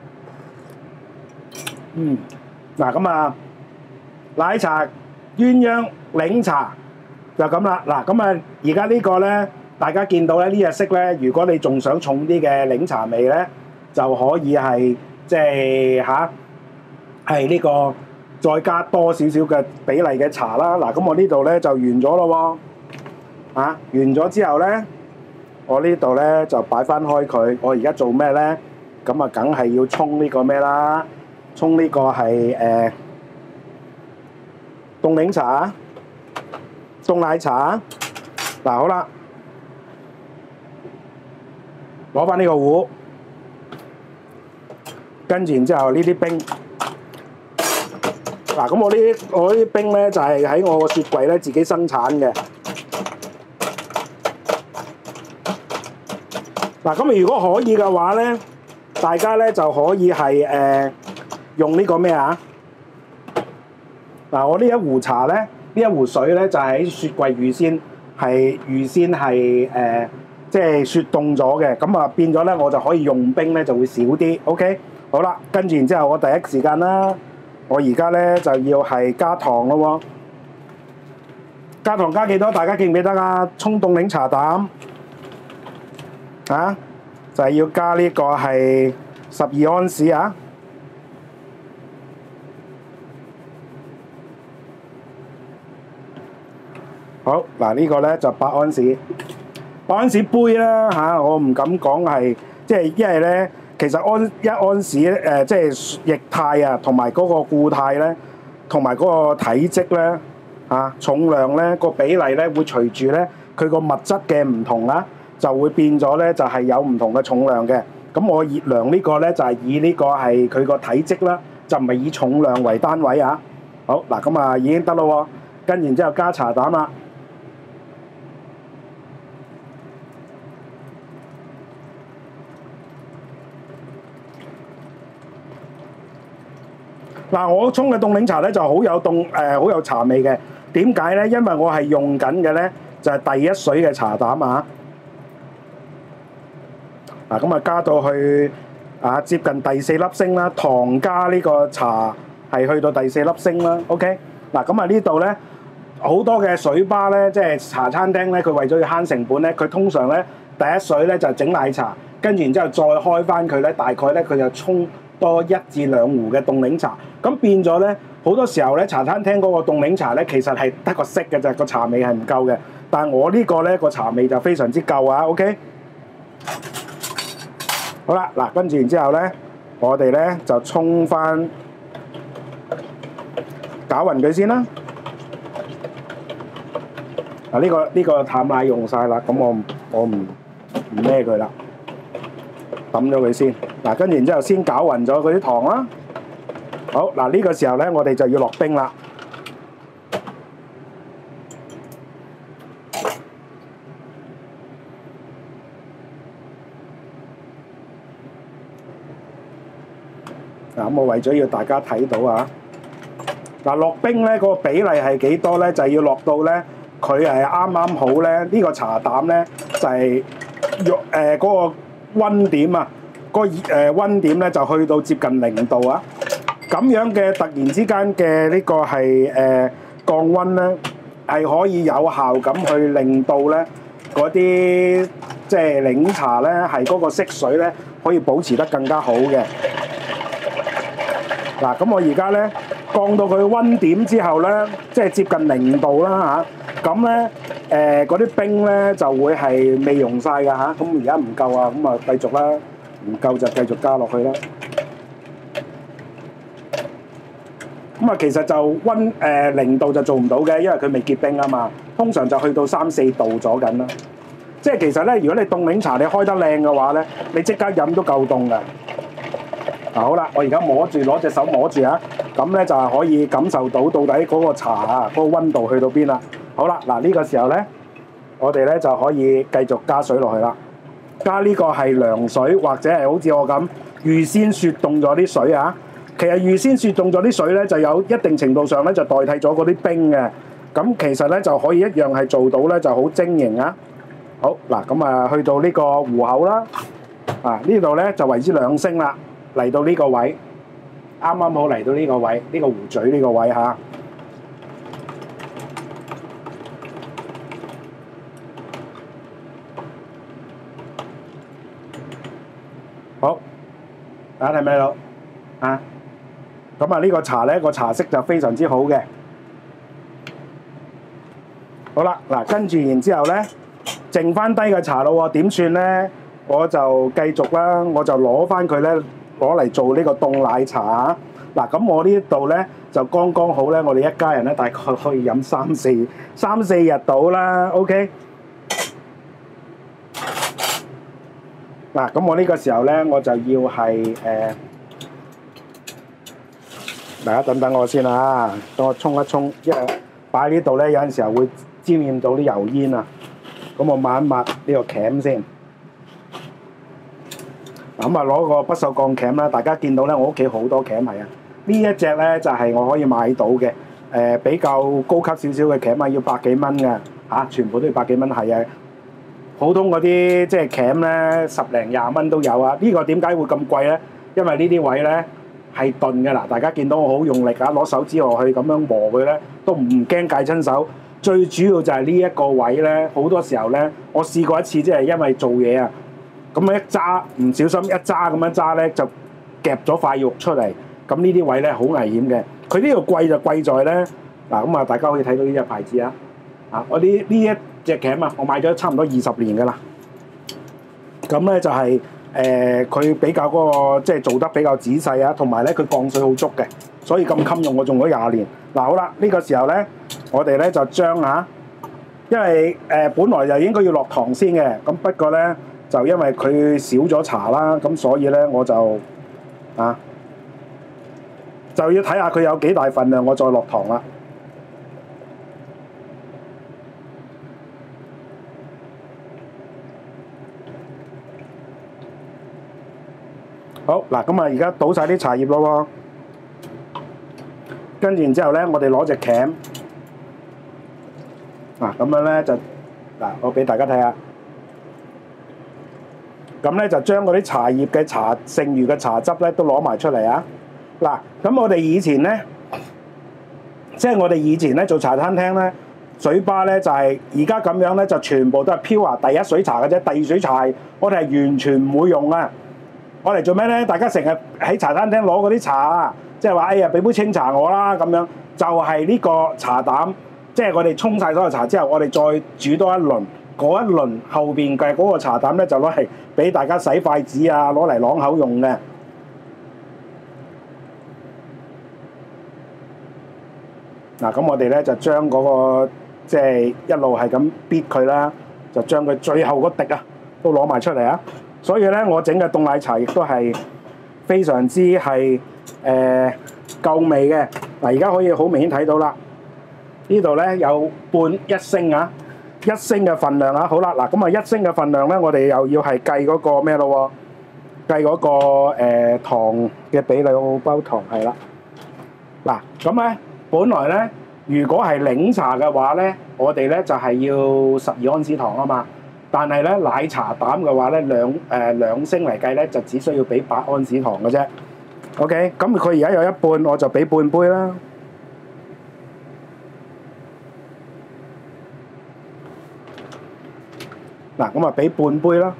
嗱咁啊，奶茶、鴛鴦、檸茶。就咁啦，嗱咁啊，而家呢個咧，大家見到咧呢隻色咧，如果你仲想重啲嘅檸茶味咧，就可以係即係係呢個再加多少少嘅比例嘅茶啦。嗱，咁我呢度咧就完咗咯喎，完咗之後咧，我呢度咧就擺翻開佢。我而家做咩咧？咁啊，梗係要沖呢個咩啦？沖呢個係凍檸茶。凍奶茶，嗱好啦，攞翻呢個壺，跟住然之後呢啲冰，嗱咁我啲冰咧就係喺我個雪櫃咧自己生產嘅。嗱咁如果可以嘅話咧，大家咧就可以係用呢個咩啊？嗱我呢一壺茶咧。呢一壺水咧就喺雪櫃預先係即係雪凍咗嘅，咁啊變咗咧我就可以用冰咧就會少啲。OK， 好啦，跟住然之後我第一時間啦，我而家咧就要係加糖咯喎，加糖加幾多？大家記唔記得啊？沖凍檸茶膽啊，就係要加呢個係12安士啊。好嗱，呢個咧就8安士，8安士杯啦嚇，我唔敢講係即係，因為咧其實1安士即係液態啊，同埋嗰個固態咧，同埋嗰個體積咧重量咧個比例咧會隨住咧佢個物質嘅唔同啦，就會變咗咧就係有唔同嘅重量嘅。 咁我熱量呢個咧就係以呢個係佢個體積啦，就唔係以重量為單位啊。好嗱，咁啊已經得咯喎，跟然之後加茶膽啦。嗱，我沖嘅凍檸茶咧就好有好有茶味嘅。點解咧？因為我係用緊嘅咧就係第一水嘅茶膽啊。嗱，咁啊加到去接近第4粒星啦，糖加呢個茶係去到第4粒星啦。OK， 嗱咁啊呢度咧好多嘅水吧咧，即係茶餐廳咧，佢為咗要慳成本咧，佢通常咧第一水咧就整奶茶，跟住然之後再開翻佢咧，大概咧佢就沖多1至2壺嘅凍檸茶，咁變咗咧好多時候咧茶餐廳嗰個凍檸茶咧其實係得個色嘅啫，個茶味係唔夠嘅。但係我呢個咧個茶味就非常之夠啊。OK， 好啦，嗱跟住然之後咧，我哋咧就沖翻攪勻佢先啦。嗱呢個淡奶用晒啦，咁我唔孭佢啦，抌咗佢先。嗱跟住然之後先攪勻咗嗰啲糖啦。好嗱，呢個時候咧，我哋就要落冰啦。嗱咁我為咗要大家睇到啊，嗱落冰咧個比例係幾多咧？就係要落到咧佢係啱啱好咧，呢個茶膽咧就係嗰個溫點啊，嗰個溫點咧就去到接近0度啊。咁樣嘅突然之間嘅呢個係降溫咧，係可以有效咁去令到咧嗰啲即係檸茶咧係嗰個色水咧可以保持得更加好嘅。嗱，咁我而家咧降到佢溫點之後咧，即係接近0度啦嚇。咁咧嗰啲冰咧就會係未溶晒㗎嚇。咁而家唔夠啊，咁啊繼續啦，唔夠就繼續加落去啦。咁啊，其實就0度就做唔到嘅，因為佢未結冰啊嘛。通常就去到3、4度咗緊啦。即係其實咧，如果你凍檸茶你開得靚嘅話咧，你即刻飲都夠凍㗎。嗱好啦，我而家摸住攞隻手摸住啊，咁咧就係可以感受到到底嗰個茶啊嗰個溫度去到邊啦。好啦，嗱呢個時候咧，我哋咧就可以繼續加水落去啦。加呢個係涼水或者係好似我咁預先雪凍咗啲水啊。其實預先雪凍咗啲水咧，就有一定程度上咧就代替咗嗰啲冰嘅。咁其實咧就可以一樣係做到咧就好晶瑩啊。好嗱，咁啊去到呢個壺口啦，呢度咧就為之2升啦，嚟到呢個位，啱啱好嚟到呢個位，呢個壺嘴呢個位嚇。好，大家睇唔睇到啊？咁啊呢個茶咧個茶色就非常之好嘅。好啦，嗱跟住然之後咧，剩翻低嘅茶咯喎，點算咧？我就繼續啦，我就攞翻佢咧，攞嚟做呢個凍奶茶。嗱咁我呢度咧就剛剛好咧，我哋一家人咧大概可以飲3、4日到啦。OK。嗱咁我呢個時候咧，我就要係大家等等我先啊，等我沖一沖，因為擺喺呢度咧，有陣時候會沾染到啲油煙啊。咁我抹一抹呢個鉗先。嗱咁啊，攞個不鏽鋼鉗啦。大家見到咧，我屋企好多鉗係啊。呢一隻咧就係我可以買到嘅，比較高級少少嘅鉗啊，要100幾蚊嘅嚇，全部都要100幾蚊係啊。普通嗰啲即係鉗咧，10零20蚊都有啊。呢個點解會咁貴咧？因為呢啲位咧係鈍嘅嗱，大家見到我好用力啊，攞手指落去咁樣磨佢咧，都唔驚戒親手。最主要就係呢一個位咧，好多時候咧，我試過一次，即係因為做嘢啊，咁一揸唔小心一揸咁樣揸咧，就夾咗塊肉出嚟。咁呢啲位咧好危險嘅。佢呢個貴就貴在咧，嗱咁啊，大家可以睇到呢隻牌子啊，我呢一隻鉗啊，我買咗差唔多20年㗎啦。咁咧就係佢比較嗰個即係做得比較仔細啊，同埋咧佢降水好足嘅，所以咁襟用，我用咗20年。嗱好啦，呢個時候咧，我哋咧就將因為本來就應該要落糖先嘅，咁不過咧就因為佢少咗茶啦，咁所以咧我就就要睇下佢有幾大份量，我再落糖啦。好嗱，咁啊而家倒晒啲茶葉咯喎，跟住然之後咧，我哋攞隻鉗，咁樣咧就我俾大家睇下，咁咧就將嗰啲茶葉嘅剩餘嘅茶汁咧都攞埋出嚟啊！嗱，咁我哋以前咧，即係我哋以前咧做茶餐廳咧，水吧咧就係而家咁樣咧，就全部都係pure第一水茶嘅啫，第二水茶我哋係完全唔會用啊！我嚟做咩咧？大家成日喺茶餐廳攞嗰啲茶啊，即係話哎呀俾杯清茶我啦咁樣，就係呢個茶膽，即係我哋沖晒所有茶之後，我哋再煮多一輪，嗰一輪後邊嘅嗰個茶膽咧就攞嚟俾大家洗筷子啊，攞嚟啷口用嘅。嗱，咁我哋咧就將嗰個即係一路係咁逼佢啦，就將佢最後嗰滴啊都攞埋出嚟啊！所以咧，我整嘅凍奶茶亦都係非常之係夠味嘅。嗱，而家可以好明顯睇到啦，呢度咧有一升啊，1升嘅份量啊。好啦，嗱咁啊1升嘅份量咧，我哋又要係計嗰個咩咯喎？計嗰個糖嘅比例，我包糖係啦。嗱，咁咧本來咧，如果係檸茶嘅話咧，我哋咧就係要12安士糖啊嘛。但係咧奶茶膽嘅話咧，兩升嚟計咧，就只需要俾8安士糖嘅啫。OK，咁佢而家有一半，我就俾半杯啦。嗱，咁啊俾半杯啦。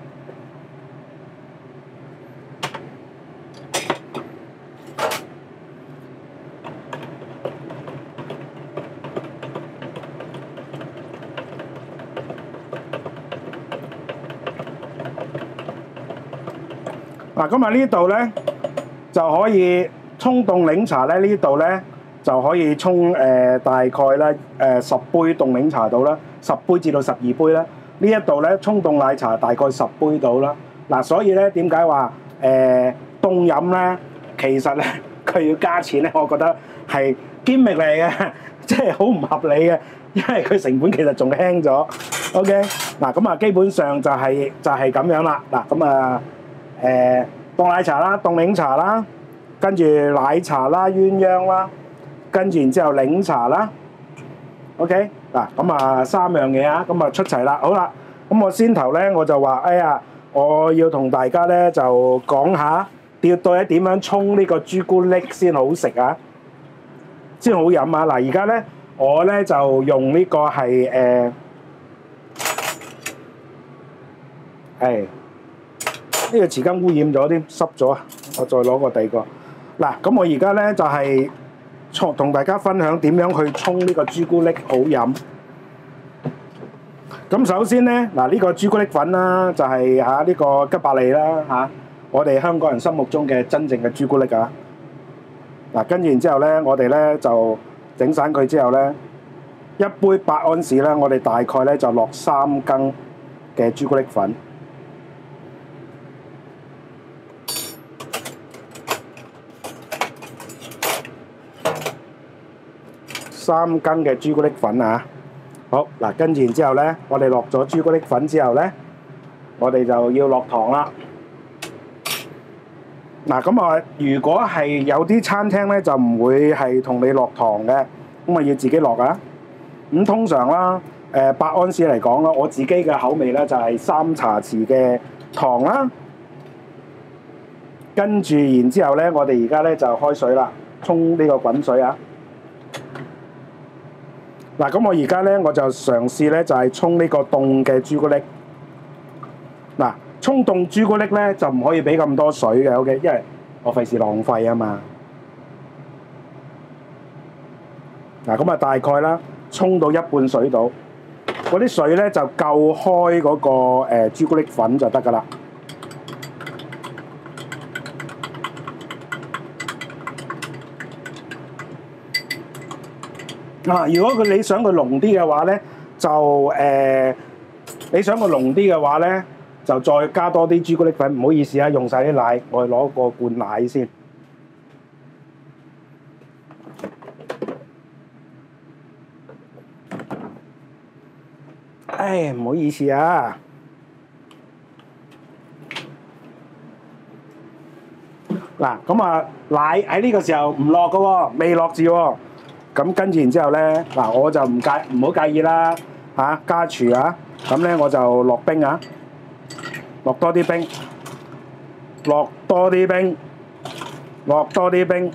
嗱，咁啊呢度咧就可以沖凍檸茶咧，呢度咧就可以沖大概咧10杯凍檸茶到啦，10杯至到12杯啦。呢一度咧沖凍奶茶大概10杯到啦。嗱，所以咧點解話凍飲咧，其實咧佢要加錢咧，我覺得係堅力嚟嘅，即係好唔合理嘅，因為佢成本其實仲輕咗。OK，嗱咁啊基本上就係咁樣啦。嗱咁啊凍奶茶啦、凍檸茶啦，跟住奶茶啦、鴛鴦啦，跟住然之後檸茶啦。OK，嗱咁啊3樣嘢啊，咁啊出齊啦。好啦，咁我先頭咧我就話，哎呀，我要同大家咧就講下，到底點樣沖呢個朱古力先好食啊，先好飲啊。嗱，而家咧我咧就用呢個係呢個匙羹污染咗啲，濕咗啊！我再攞個第二個。嗱，咁我而家咧就係同大家分享點樣去沖呢個朱古力好飲。咁首先咧，嗱呢個朱古力粉啦，就係呢個吉百利啦嚇，我哋香港人心目中嘅真正嘅朱古力啊。嗱，跟住然之後咧，我哋咧就整散佢之後咧，一杯8安士啦，我哋大概咧就落3羹嘅朱古力粉。3羹嘅朱古力粉啊！好嗱，跟住然之後咧，我哋落咗朱古力粉之後咧，我哋就要落糖啦。嗱，咁啊，如果係有啲餐廳咧，就唔會係同你落糖嘅，咁啊要自己落啊。咁通常啦，8安士嚟講啦，我自己嘅口味咧就係3茶匙嘅糖啦。跟住然之後咧，我哋而家咧就開水啦，沖呢個滾水啊！嗱，咁我而家咧我就嘗試咧就係沖呢個凍嘅朱古力。嗱，沖凍朱古力咧就唔可以俾咁多水嘅 ，OK， 因為我費事浪費啊嘛。嗱，咁啊大概啦，沖到一半水度，嗰啲水咧就夠開嗰個朱古力粉就得㗎啦。如果你想佢濃啲嘅話咧，就就再加多啲朱古力粉。唔好意思啊，用晒啲奶，我去攞個罐奶先。唉，唔好意思啊。嗱，咁啊，奶喺呢個時候唔落嘅喎，未落字喎。咁跟住然之後咧，嗱我就唔好介意啦，嚇加廚啊。咁咧我就落冰啊，落多啲冰，落多啲冰，落多啲冰，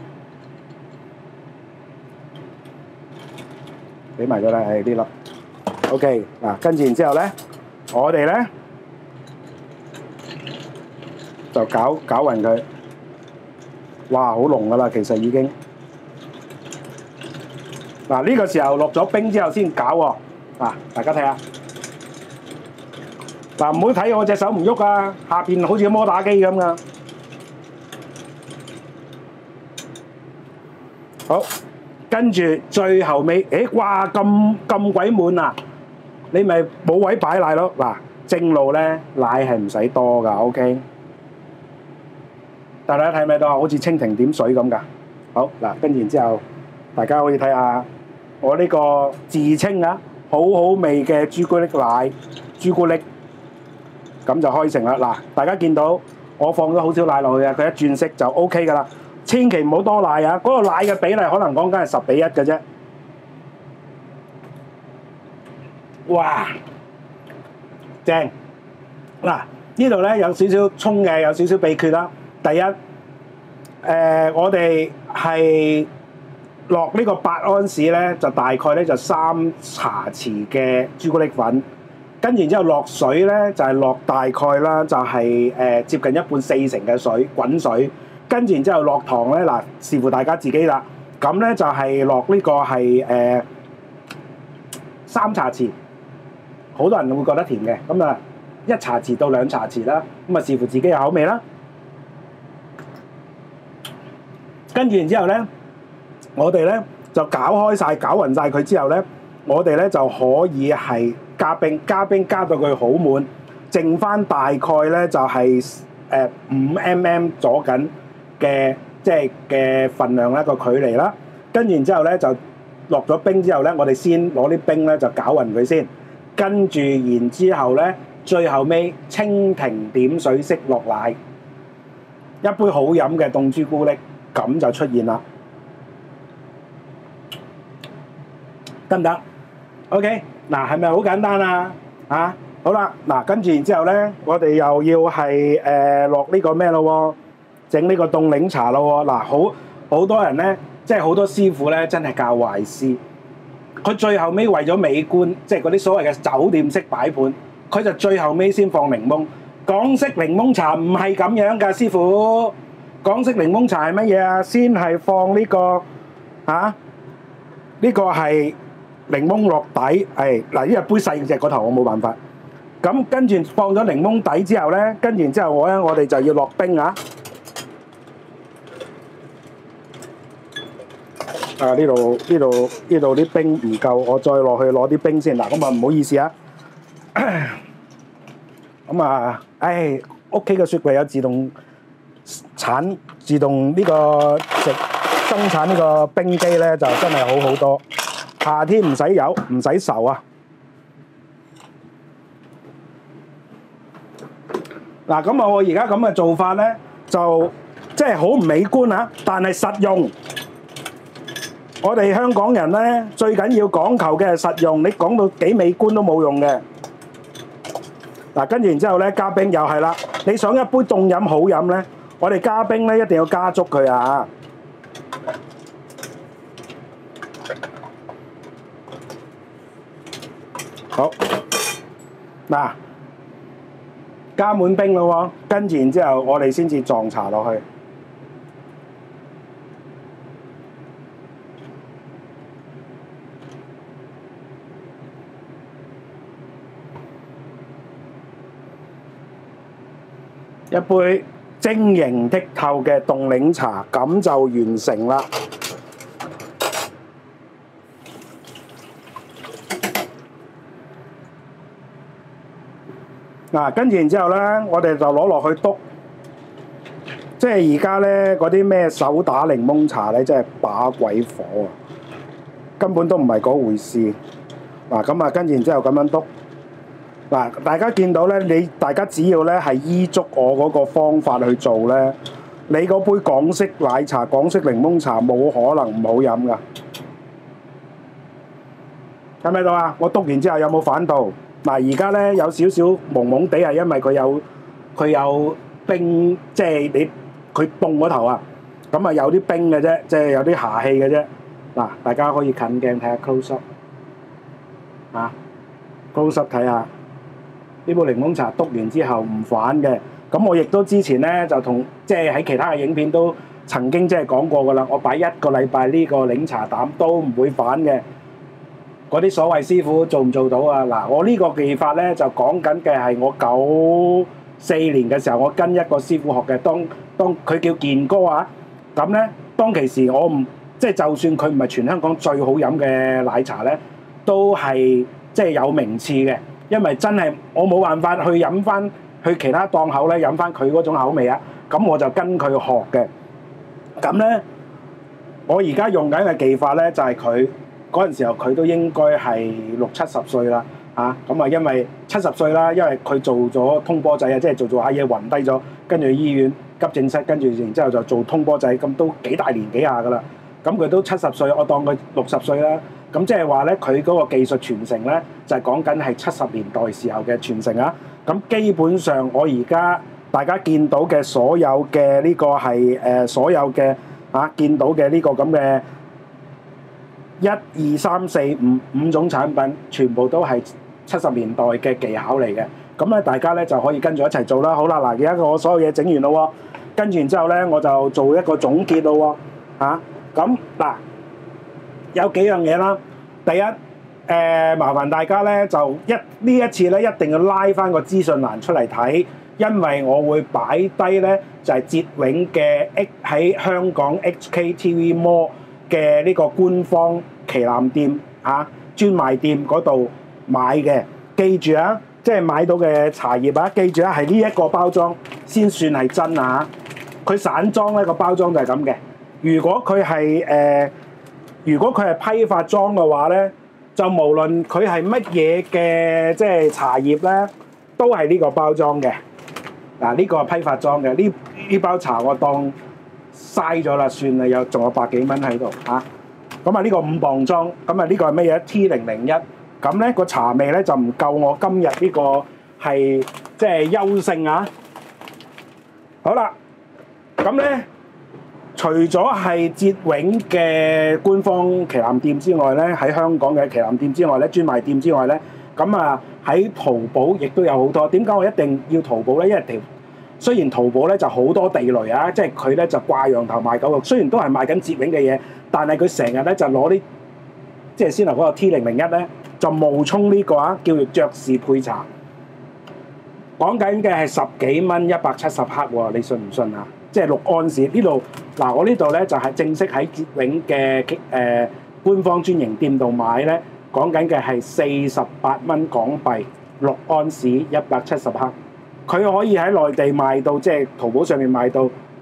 俾埋咗啦，係呢粒。OK， 嗱跟住然之後咧，我哋咧就攪勻佢。哇，好濃噶啦，其實已經。嗱呢個時候落咗冰之後先攪喎。嗱，大家睇下。嗱唔好睇我隻手唔喐啊，下邊好似摩打機咁噶。好，跟住最後尾，哇咁鬼滿啊！你咪冇位擺奶咯。嗱，正路咧奶係唔使多噶 ，OK。大家睇唔睇到啊？好似蜻蜓點水咁噶。好嗱，跟住然之後，大家可以睇下我呢個自稱啊好好味嘅朱古力奶朱古力，咁就開成啦。嗱，大家見到我放咗好少奶落去啊，佢一轉色就 OK 噶啦。千祈唔好多奶啊！嗰個奶嘅比例可能講緊係10:1嘅啫。哇，正！嗱，呢度咧有少少葱嘅，有少少秘訣啦。第一，我哋係落呢個8安士咧，就大概咧就3茶匙嘅朱古力粉，跟住之後落水咧就係落大概啦，就係接近1半4成嘅水滾水，跟住然之後落糖咧嗱，視乎大家自己啦。咁咧就係落呢個係3茶匙，好多人會覺得甜嘅，咁啊1茶匙到2茶匙啦，咁啊視乎自己嘅口味啦。跟住然之後咧，我哋咧就攪勻晒佢之後咧，我哋咧就可以係加冰加到佢好滿，剩翻大概咧就係5mm左緊嘅即係嘅份量啦個距離啦。跟住然之後咧就落咗冰之後咧，我哋先攞啲冰咧就攪勻佢先，跟住然之後咧最後尾蜻蜓點水式落奶，一杯好飲嘅凍朱古力。咁就出現啦，得唔得 ？OK， 嗱係咪好簡單啊？啊，好啦，嗱跟住然之後咧，我哋又要係落呢個咩咯喎？整呢個凍檸茶咯喎！嗱，好多人咧，即係好多師傅咧，真係教壞師。佢最後尾為咗美觀，即係嗰啲所謂嘅酒店式擺盤，佢就最後尾先放檸檬。港式檸檬茶唔係咁樣㗎，師傅。港式檸檬茶係乜嘢啊？先係放呢個呢個係檸檬落底，係嗱，呢個杯細隻嗰頭我冇辦法。咁跟住放咗檸檬底之後咧，跟住之後我哋就要落冰啊！呢度啲冰唔夠，我再落去攞啲冰先。嗱，咁啊唔好意思啊。咁啊，屋企嘅雪櫃有自動呢個生產呢個冰機咧，就真係好好多。夏天唔使油，唔使愁啊！嗱，咁啊，我而家咁嘅做法咧，就即係好唔美觀啊，但係實用。我哋香港人咧，最緊要講求嘅係實用，你講到幾美觀都冇用嘅。嗱，跟住然之後咧，加冰又係啦。你想一杯凍飲好飲咧，我哋加冰咧一定要加足佢啊！好，嗱，加滿冰咯喎，跟住然之後我哋先至撞茶落去。一杯晶瑩剔透嘅凍檸茶，咁就完成啦。 嗱，跟住然之後咧，我哋就攞落去篤。即係而家咧嗰啲咩手打檸檬茶咧，真係把鬼火啊！根本都唔係嗰回事。嗱咁啊，跟住然之後咁樣篤。嗱，大家見到咧，大家只要咧係依足我嗰個方法去做咧，你嗰杯港式奶茶、港式檸檬茶冇可能唔好飲噶。睇唔睇到啊？我篤完之後有冇反度？嗱，而家咧有少少蒙蒙地係因為佢有冰，即係佢凍嗰頭啊，咁啊有啲冰嘅啫，即係有啲霞氣嘅啫。嗱，大家可以近鏡睇下 close up 啊 ，close up 睇下呢杯檸檬茶篤完之後唔反嘅。咁我亦都之前咧就即係喺其他嘅影片都曾經即係講過噶啦，我擺1個禮拜呢個檸茶膽都唔會反嘅。嗰啲所謂師傅做唔做到啊？嗱，我呢個技法咧就講緊嘅係我94年嘅時候，我跟一個師傅學嘅，當佢叫健哥啊。咁咧當其時我唔即係就算佢唔係全香港最好飲嘅奶茶咧，都係即係有名次嘅，因為真係我冇辦法去飲翻去其他檔口咧飲翻佢嗰種口味啊。咁我就跟佢學嘅。咁咧我而家用緊嘅技法咧就係佢。嗰陣時候佢都應該係60-70歲啦，咁啊因為70歲啦，因為佢做咗通波仔啊，即係做下嘢暈低咗，跟住醫院急症室，跟住然之後就做通波仔，咁都幾大年紀下噶啦。咁佢都70歲，我當佢60歲啦。咁即係話咧，佢嗰個技術傳承咧，就係講緊係70年代時候嘅傳承啊。咁基本上我而家大家見到嘅所有嘅呢個係所有嘅見到嘅呢個咁嘅。1、2、3、4、5種產品，全部都係70年代嘅技巧嚟嘅。咁咧，大家咧就可以跟住一齊做啦。好啦，嗱，而家我所有嘢整完咯喎，跟住然之後咧，我就做一個總結咯喎。咁嗱，有幾樣嘢啦。第一，麻煩大家咧就呢一次咧一定要拉翻個資訊欄出嚟睇，因為我會擺低咧就係捷永嘅喺香港 HKTV Mall嘅呢個官方旗艦店專賣店嗰度買嘅。記住啊，即係買到嘅茶葉啊，記住啊，係呢一個包裝先算係真啊。佢散裝咧個包裝就係咁嘅。如果佢係批發裝嘅話咧，就無論佢係乜嘢嘅即係茶葉咧，都係呢個包裝嘅。嗱，呢個係批發裝嘅，呢包茶我當嘥咗啦，算啦，仲有百幾蚊喺度嚇。咁啊呢個5磅裝，咁啊呢個係乜嘢 T001。咁咧個茶味咧就唔夠我今日呢個係即係優勝啊。好啦，咁咧除咗係捷永嘅官方旗艦店之外咧，喺香港嘅旗艦店之外咧，專賣店之外咧，咁啊喺淘寶亦都有好多。點解我一定要淘寶咧？因為雖然淘寶咧就好多地雷啊，即係佢咧就掛羊頭賣狗肉，雖然都係賣緊捷永嘅嘢，但係佢成日咧就攞啲即係先頭嗰個 T001咧就冒充呢個叫做爵士配茶，講緊嘅係10幾蚊170克喎，你信唔信啊？即係6安士呢度嗱，我呢度咧就係正式喺捷永嘅官方專營店度買咧，講緊嘅係48蚊港幣6安士170克。佢可以喺內地賣到，即係淘寶上面賣到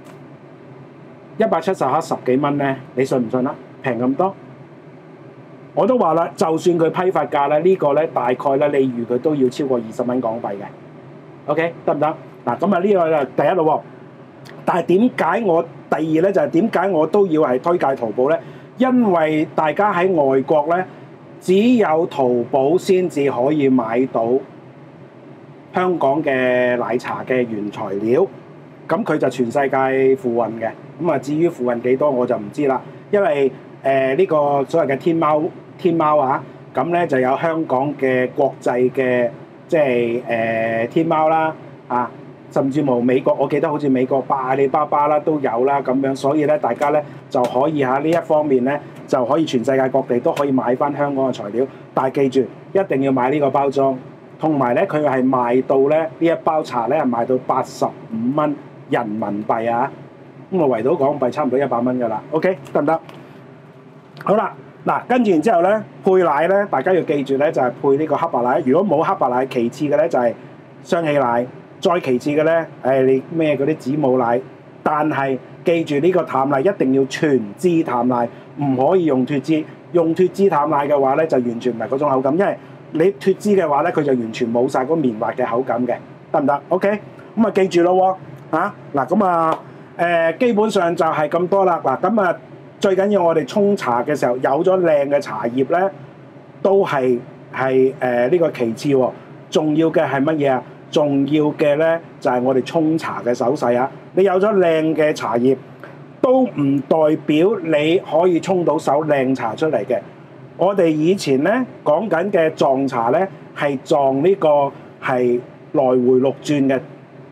170克10幾蚊咧，你信唔信啊？平咁多，我都話啦，就算佢批發價咧，呢個咧大概咧，你預佢都要超過20蚊港幣嘅。OK， 得唔得？嗱，咁啊呢個就第一咯喎。但係點解我第二咧就係點解我都要係推介淘寶咧？因為大家喺外國咧，只有淘寶先至可以買到香港嘅奶茶嘅原材料，咁佢就全世界付運嘅。咁啊，至於付運幾多我就唔知啦。因為呢個所謂嘅天貓啊，咁咧就有香港嘅國際嘅即係天貓啦甚至乎美國，我記得好似美國阿里巴巴啦都有啦咁樣，所以咧大家咧就可以呢一方面咧就可以全世界各地都可以買翻香港嘅材料，但係記住一定要買呢個包裝。同埋咧，佢係賣到咧呢一包茶咧係賣到85蚊人民幣啊！咁我圍到港幣差唔多100蚊噶啦。OK， 得唔得？好啦，嗱，跟住然之後咧，配奶咧，大家要記住咧就係配呢個黑白奶。如果冇黑白奶，其次嘅咧就係雙喜奶，再其次嘅咧，你咩嗰啲子母奶，但係記住呢個淡奶一定要全脂淡奶，唔可以用脫脂。用脫脂淡奶嘅話咧，就完全唔係嗰種口感，因為你脫脂嘅話咧，佢就完全冇晒嗰綿滑嘅口感嘅，得唔得 ？OK， 咁啊記住咯喎，嗱咁啊基本上就係咁多啦。嗱咁啊最緊要我哋沖茶嘅時候有咗靚嘅茶葉咧，都係呢個其次喎。重要嘅係乜嘢啊？重要嘅咧就係我哋沖茶嘅手勢啊！你有咗靚嘅茶葉，都唔代表你可以沖到手靚茶出嚟嘅。我哋以前咧講緊嘅撞茶咧，係撞呢個係來回6轉嘅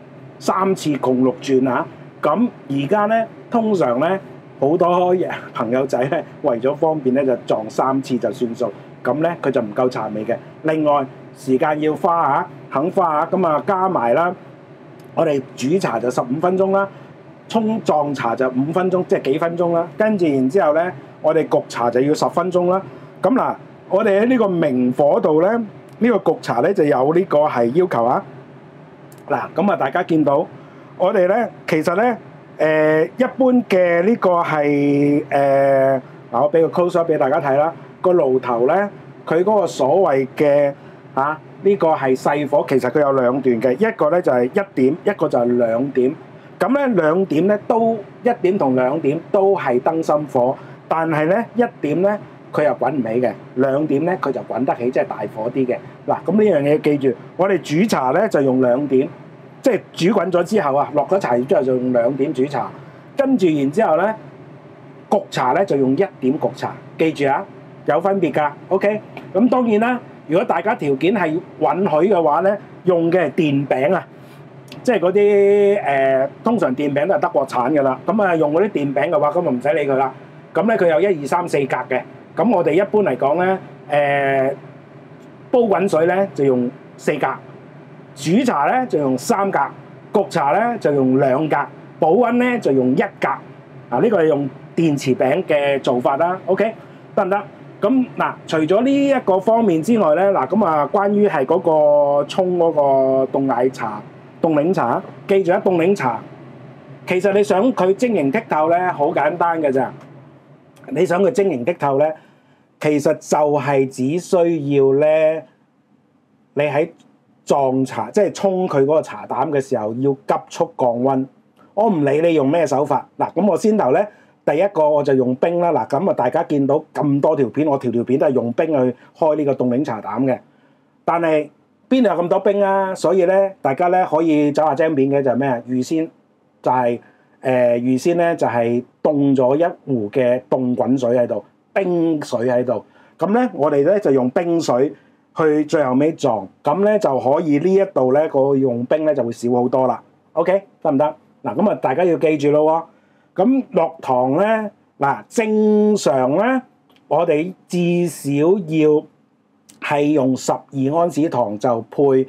，3次共6轉啊！咁而家咧通常咧好多朋友仔咧為咗方便咧就撞3次就算數，咁咧佢就唔夠茶味嘅。另外時間要花嚇，肯花嚇，咁啊加埋啦。我哋煮茶就15分鐘啦，沖撞茶就5分鐘，即係幾分鐘啦。跟住然之後咧，我哋焗茶就要10分鐘啦。咁嗱，我哋喺呢個明火度咧，呢個焗茶咧就有呢個係要求啊。嗱，咁啊大家見到我哋咧，其實咧一般嘅呢個係嗱，我俾個 close up 俾大家睇啦。個爐頭咧，佢嗰個所謂嘅呢個係細火，其實佢有2段嘅，一個咧就係1點，一個就係2點。咁咧2點咧都1點同2點都係燈芯火，但係咧1點咧佢又滾唔起嘅，2點咧佢就滾得起，即係大火啲嘅。嗱，咁呢樣嘢記住，我哋煮茶咧就用2點，即係煮滾咗之後啊，落咗茶葉之後就用2點煮茶，跟住然之後咧焗茶咧就用1點焗茶，記住啊，有分別㗎。OK，咁當然啦。如果大家條件係允許嘅話咧，用嘅係電餅啊，即係嗰啲通常電餅都係德國產嘅啦。咁啊用嗰啲電餅嘅話，咁就唔使理佢啦。咁咧佢有1、2、3、4格嘅。咁我哋一般嚟講咧，煲滾水咧就用4格，煮茶咧就用3格，焗茶咧就用2格，保溫咧就用1格。呢個係用電磁餅嘅做法啦。OK， 得唔得？咁嗱，除咗呢一個方面之外咧，嗱咁啊，關於係嗰個沖嗰個凍奶茶、凍檸茶，記住啊，凍檸茶其實你想佢晶瑩剔透咧，好簡單嘅咋。你想佢晶瑩剔透咧，其實就係只需要咧，你喺撞茶，即係沖佢嗰個茶膽嘅時候，要急速降溫。我唔理你用咩手法，嗱咁我先頭咧。第一個我就用冰啦，嗱咁啊大家見到咁多條片，我條片都係用冰去開呢個凍檸茶膽嘅。但係邊度有咁多冰啊？所以咧，大家咧可以走下精片嘅就係咩啊？預先就係預先咧就係凍咗一壺嘅凍滾水喺度，冰水喺度。咁咧我哋咧就用冰水去最後尾撞，咁咧就可以呢一度咧個用冰咧就會少好多啦。OK， 得唔得？嗱咁啊大家要記住咯喎。咁落糖咧，嗱正常咧，我哋至少要係用12安士糖就配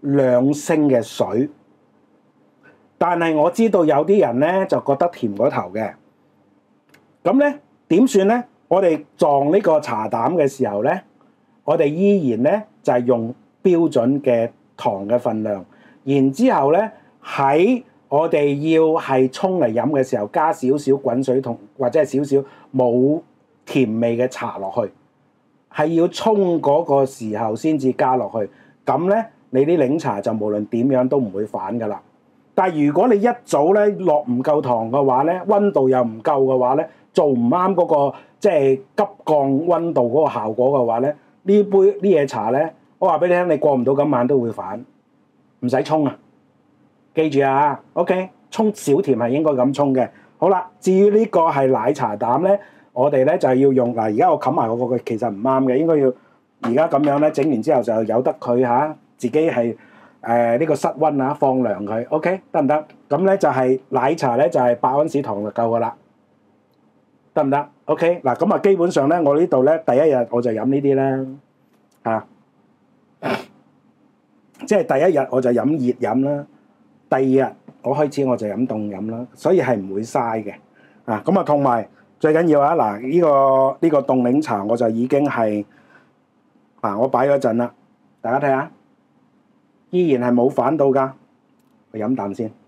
2升嘅水。但係我知道有啲人咧就覺得甜過頭嘅，咁咧點算咧？我哋撞呢個茶膽嘅時候咧，我哋依然咧就係用標準嘅糖嘅份量，然之後咧喺我哋要係沖嚟飲嘅時候，加少少滾水同或者係少少冇甜味嘅茶落去，係要沖嗰個時候先至加落去。咁咧，你啲檸茶就無論點樣都唔會反噶啦。但係如果你一早咧落唔夠糖嘅話咧，溫度又唔夠嘅話咧，做唔啱嗰個即係急降溫度嗰個效果嘅話咧，呢杯呢嘢茶咧，我話俾你聽，你過唔到今晚都會反，唔使沖啊！記住啊 ，OK， 沖少甜係應該咁沖嘅。好啦，至於呢個係奶茶膽咧，我哋咧就係要用嗱，而家我冚埋我個其實唔啱嘅，應該要而家咁樣咧整完之後就由得佢自己係呢個室溫放涼佢 ，OK 得唔得？咁咧就係奶茶咧就係8安士糖就夠噶啦，得唔得 ？OK 嗱咁啊，基本上咧我呢度咧第一日我就飲呢啲啦，即係第一日我就飲熱飲啦。第二日我開始我就飲凍飲啦，所以係唔會嘥嘅。咁啊，同埋最緊要嗱，呢個凍檸茶我就已經係我擺咗陣啦，大家睇下， 依然係冇反到㗎。我飲啖先。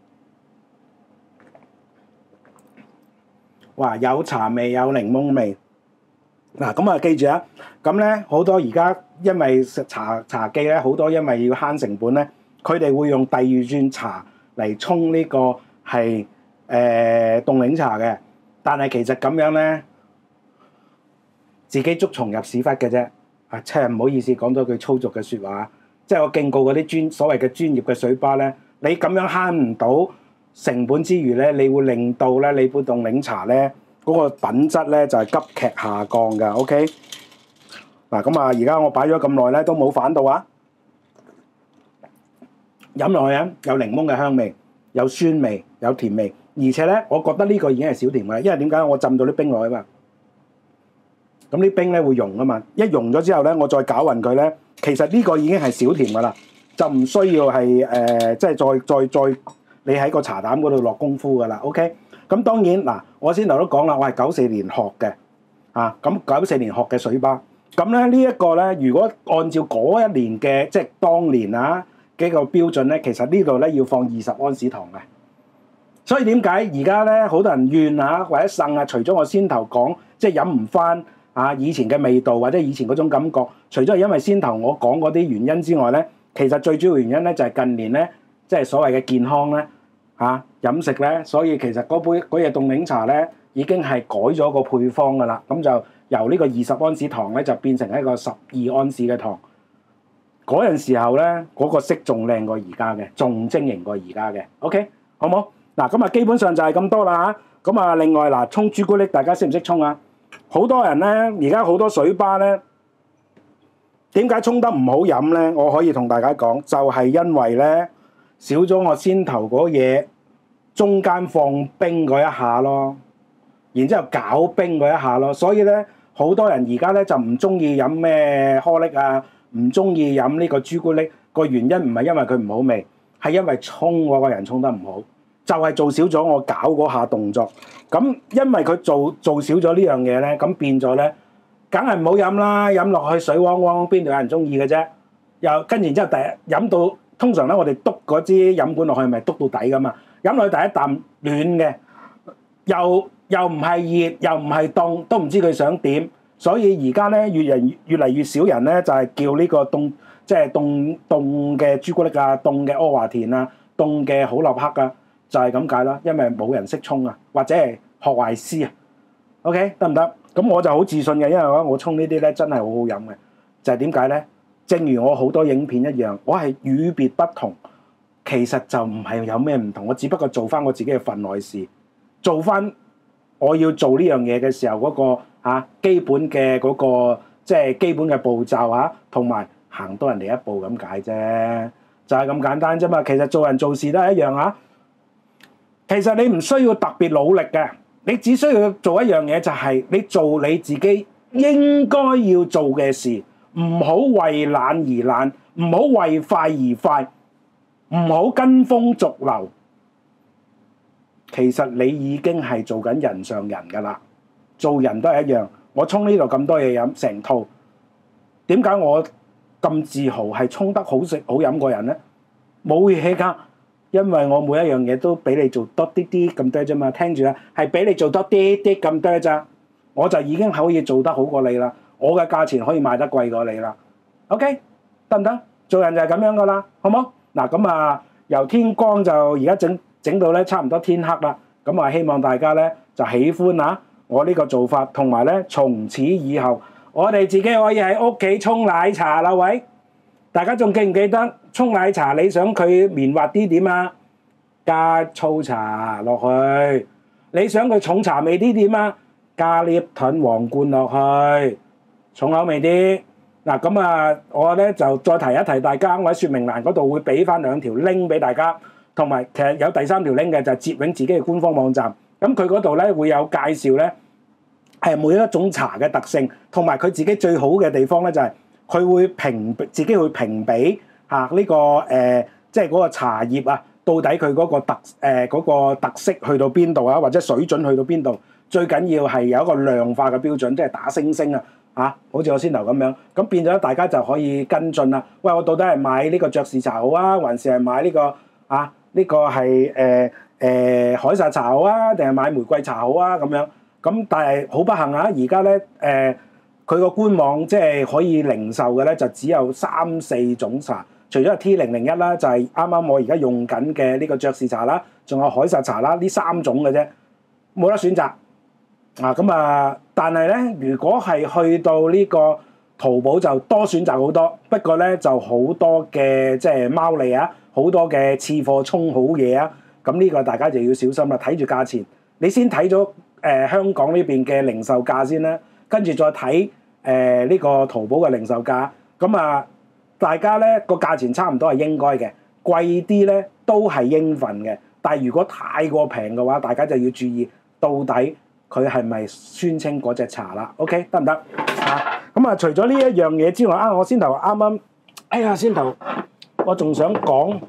哇！有茶味，有檸檬味。嗱，咁啊記住啊，咁咧好多而家因為茶記咧，好多因為要慳成本咧，佢哋會用第二轉茶嚟沖呢個係凍檸茶嘅。但係其實咁樣咧，自己捉蟲入屎忽嘅啫。啊，真係唔好意思講咗句粗俗嘅説話，即係我警告嗰啲所謂嘅專業嘅水吧咧，你咁樣慳唔到成本之餘咧，你會令到咧你杯凍檸茶咧嗰個品質咧就係急劇下降㗎。OK，嗱咁啊，而家我擺咗咁耐咧都冇反到啊！飲落去啊，有檸檬嘅香味，有酸味，有甜味，而且咧，我覺得呢個已經係小甜嘅，因為點解？我浸到啲冰落去嘛。咁啲冰咧會溶啊嘛，一溶咗之後咧，我再攪勻佢咧，其實呢個已經係小甜噶啦，就唔需要係即係再你喺個茶膽嗰度落功夫噶啦。OK，咁當然嗱，我先頭都講啦，我係94年學嘅，咁94年學嘅水吧，咁咧呢一個咧，如果按照嗰一年嘅即係當年嘅個標準咧，其實呢度咧要放20安士糖嘅。所以點解而家咧好多人怨或者呻除咗我先頭講，即係飲唔翻以前嘅味道或者以前嗰種感覺，除咗係因為先頭我講嗰啲原因之外咧，其實最主要原因咧就係近年咧，即係所謂嘅健康咧飲食咧，所以其實嗰隻凍檸茶咧已經係改咗個配方㗎啦，咁就由呢個20安士糖咧就變成一個12安士嘅糖。嗰陣時候咧，嗰個色仲靚過而家嘅，仲晶瑩過而家嘅。OK， 好冇？嗱咁啊，基本上就係咁多啦嚇。咁啊，另外嗱，沖朱古力大家識唔識沖啊？好多人咧，而家好多水吧咧，點解沖得唔好飲咧？我可以同大家講，就係因為咧少咗我先頭嗰嘢，中間放冰嗰一下咯，然之後攪冰嗰一下咯，所以咧好多人而家咧就唔中意飲咩顆粒啊，唔中意飲呢個朱古力。個原因唔係因為佢唔好味，係因為沖嗰個人沖得唔好。就係做少咗我搞嗰下動作，咁因為佢做少咗呢樣嘢咧，咁變咗咧，梗係唔好飲啦，飲落去水汪汪，邊度有人中意嘅啫？又跟然之後飲到，通常咧我哋篤嗰支飲管落去，咪篤到底噶嘛？飲落去第一啖暖嘅，又唔係熱，又唔係凍，都唔知佢想點。所以而家咧越嚟越少人咧，就係叫呢個即係凍嘅朱古力啊，凍嘅阿華田啊，凍嘅好立克啊。就係咁解啦，因為冇人識沖啊，或者係學壞師啊。OK， 得唔得？咁我就好自信嘅，因為我沖呢啲咧真係好好飲嘅。就係點解咧？正如我好多影片一樣，我係與別不同。其實就唔係有咩唔同，我只不過做翻我自己嘅份內事，做翻我要做呢樣嘢嘅時候嗰個基本嘅嗰個即係基本嘅步驟同埋行多人哋一步咁解啫，就係咁簡單啫嘛。其實做人做事都係一樣其實你唔需要特別努力嘅，你只需要做一樣嘢，就係你做你自己應該要做嘅事，唔好為懶而懶，唔好為快而快，唔好跟風逐流。其實你已經係做緊人上人㗎啦，做人都係一樣。我沖呢度咁多嘢飲成套，點解我咁自豪係沖得好食好飲過人呢？冇嘢㗎。因為我每一樣嘢都比你做多啲啲咁多啫嘛，聽住啦，係比你做多啲啲咁多咋，我就已經可以做得好過你啦，我嘅價錢可以賣得貴過你啦。OK， 得唔得？做人就係咁樣噶啦，好冇？嗱咁由天光就而家整到咧差唔多天黑啦，咁希望大家咧就喜歡我呢個做法，同埋咧從此以後我哋自己可以喺屋企沖奶茶啦，喂！大家仲記唔記得沖奶茶？你想佢綿滑啲點啊？加粗茶落去。你想佢重茶味啲點啊？加呢盾皇冠落去，重口味啲。嗱咁我咧就再提一提大家，我喺說明欄嗰度會俾翻2條 link 俾大家，同埋其實有第3條 link 嘅就係捷永自己嘅官方網站。咁佢嗰度咧會有介紹咧，係每一種茶嘅特性，同埋佢自己最好嘅地方咧就係。佢會自己會評比呢個即係嗰個茶葉到底佢嗰個特色去到邊度或者水準去到邊度？最緊要係有一個量化嘅標準，即係打星星好似我先頭咁樣，咁變咗大家就可以跟進啦。喂，我到底係買呢個爵士茶好啊，還是係買呢個呢個係凱撒茶好啊，定係買玫瑰茶好啊咁樣？咁但係好不幸啊，而家咧佢個官網即係可以零售嘅咧，就只有3-4種茶，除咗係 T001啦，就係啱啱我而家用緊嘅呢個爵士茶啦，仲有凱撒茶啦，呢3種嘅啫，冇得選擇。但係咧，如果係去到呢個淘寶就多選擇好多，不過咧就好多嘅即係貓膩啊，好多嘅次貨充好嘢啊，咁呢個大家就要小心啦，睇住價錢，你先睇咗香港呢邊嘅零售價先啦，跟住再睇呢個淘寶嘅零售價，大家咧個價錢差唔多係應該嘅，貴啲咧都係應份嘅，但係如果太過平嘅話，大家就要注意到底佢係咪宣稱嗰隻茶啦 ？OK 得唔得？除咗呢一樣嘢之外，我先頭啱啱，先頭我仲想講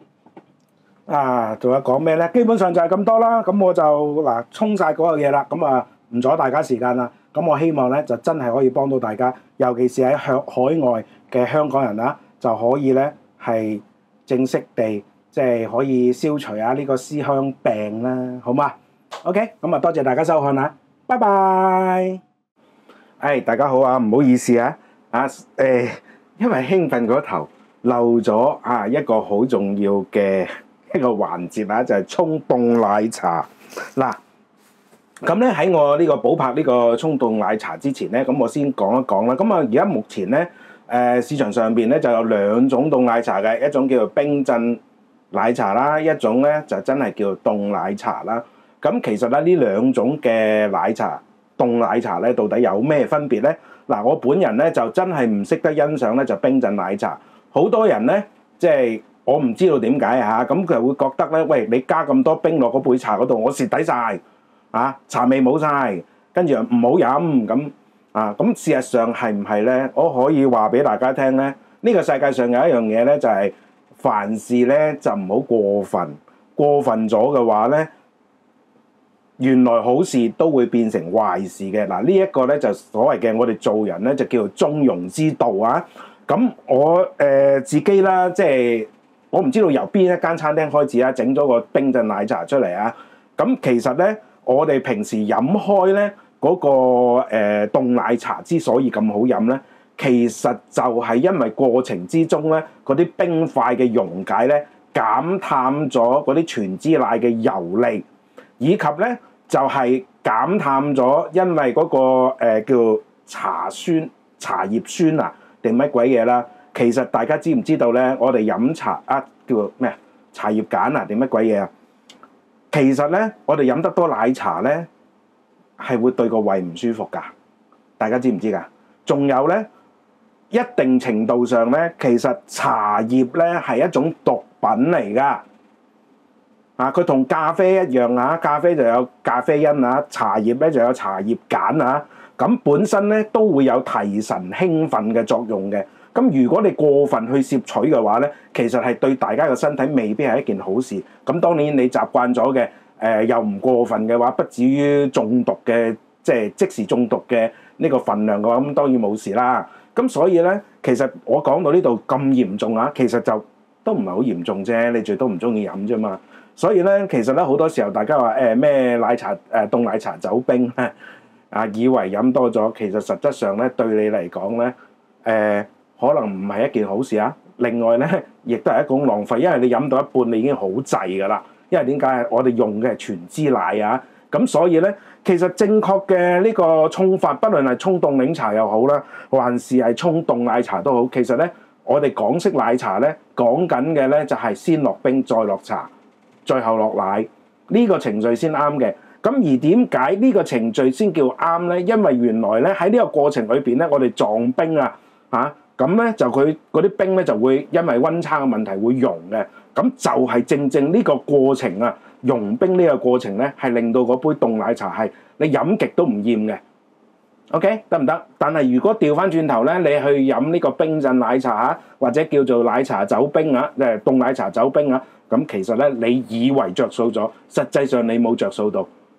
仲有講咩咧？基本上就係咁多啦。咁我就沖晒嗰個嘢啦。唔阻大家時間啦。咁我希望咧就真係可以幫到大家，尤其是喺海外嘅香港人啦，就可以咧係正式地即係可以消除下呢個思鄉病啦，好嗎？OK，多謝大家收看啦，拜拜。大家好啊，唔好意思因為興奮嗰頭漏咗一個好重要嘅一個環節就係沖凍奶茶嗱。咁咧喺我呢個寶珀呢個沖凍奶茶之前咧，咁我先講一講啦。而家目前咧市場上邊咧就有2種凍奶茶嘅，一種叫做冰鎮奶茶啦，一種咧就真係叫做凍奶茶啦。咁其實咧呢2種嘅奶茶凍奶茶咧到底有咩分別咧？我本人咧就真係唔識得欣賞咧就冰鎮奶茶，好多人咧即係我唔知道點解咁佢會覺得咧，喂，你加咁多冰落嗰杯茶嗰度，我蝕底晒茶味冇晒，跟住又唔好飲咁事實上係唔係咧？我可以話俾大家聽咧，呢個世界上有一樣嘢咧就係凡事咧就唔好過分，過分咗嘅話咧，原來好事都會變成壞事嘅。呢一個咧就所謂嘅我哋做人咧就叫做中庸之道啊。咁我自己啦，即係我唔知道由邊一間餐廳開始整咗個冰鎮奶茶出嚟啊。咁其實咧，我哋平時飲開咧嗰個凍奶茶之所以咁好飲咧，其實就係因為過程之中咧嗰啲冰塊嘅溶解咧，減淡咗嗰啲全脂奶嘅油膩，以及咧就係減淡咗因為嗰個叫茶酸、茶葉酸定乜鬼嘢啦。其實大家知唔知道咧？我哋飲茶叫咩茶葉鹼定乜鬼嘢啊？其實咧，我哋飲得多奶茶咧，係會對個胃唔舒服㗎。大家知唔知㗎？仲有咧，一定程度上咧，其實茶葉咧係一種毒品嚟㗎。佢同咖啡一樣咖啡就有咖啡因茶葉咧就有茶葉鹼咁本身咧都會有提神興奮嘅作用嘅。咁如果你過分去攝取嘅話咧，其實係對大家嘅身體未必係一件好事。咁當然你習慣咗嘅，又唔過分嘅話，不至於中毒嘅，即時中毒嘅呢個份量嘅話，咁當然冇事啦。咁所以咧，其實我講到呢度咁嚴重其實就都唔係好嚴重啫。你最多唔中意飲啫嘛。所以咧，其實咧好多時候大家話咩奶茶凍奶茶走冰咧以為飲多咗，其實實質上咧對你嚟講咧可能唔係一件好事另外咧，亦都係一種浪費，因為你飲到一半，你已經好滯㗎啦。因為點解？我哋用嘅係全脂奶咁所以咧，其實正確嘅呢個沖法，不論係沖凍檸茶又好啦，還是係沖凍奶茶都好，其實咧，我哋港式奶茶咧講緊嘅咧就係先落冰，再落茶，最後落奶，呢個程序先啱嘅。咁而點解呢個程序先叫啱咧？因為原來咧喺呢個過程裏邊咧，我哋撞冰咁咧就佢嗰啲冰咧就會因為溫差嘅問題會溶嘅。咁就係正正呢個過程溶冰呢個過程咧，係令到嗰杯凍奶茶係你飲極都唔厭嘅。OK 得唔得？但係如果調翻轉頭咧，你去飲呢個冰鎮奶茶或者叫做奶茶走冰凍奶茶走冰咁其實咧你以為着數咗，實際上你冇着數到。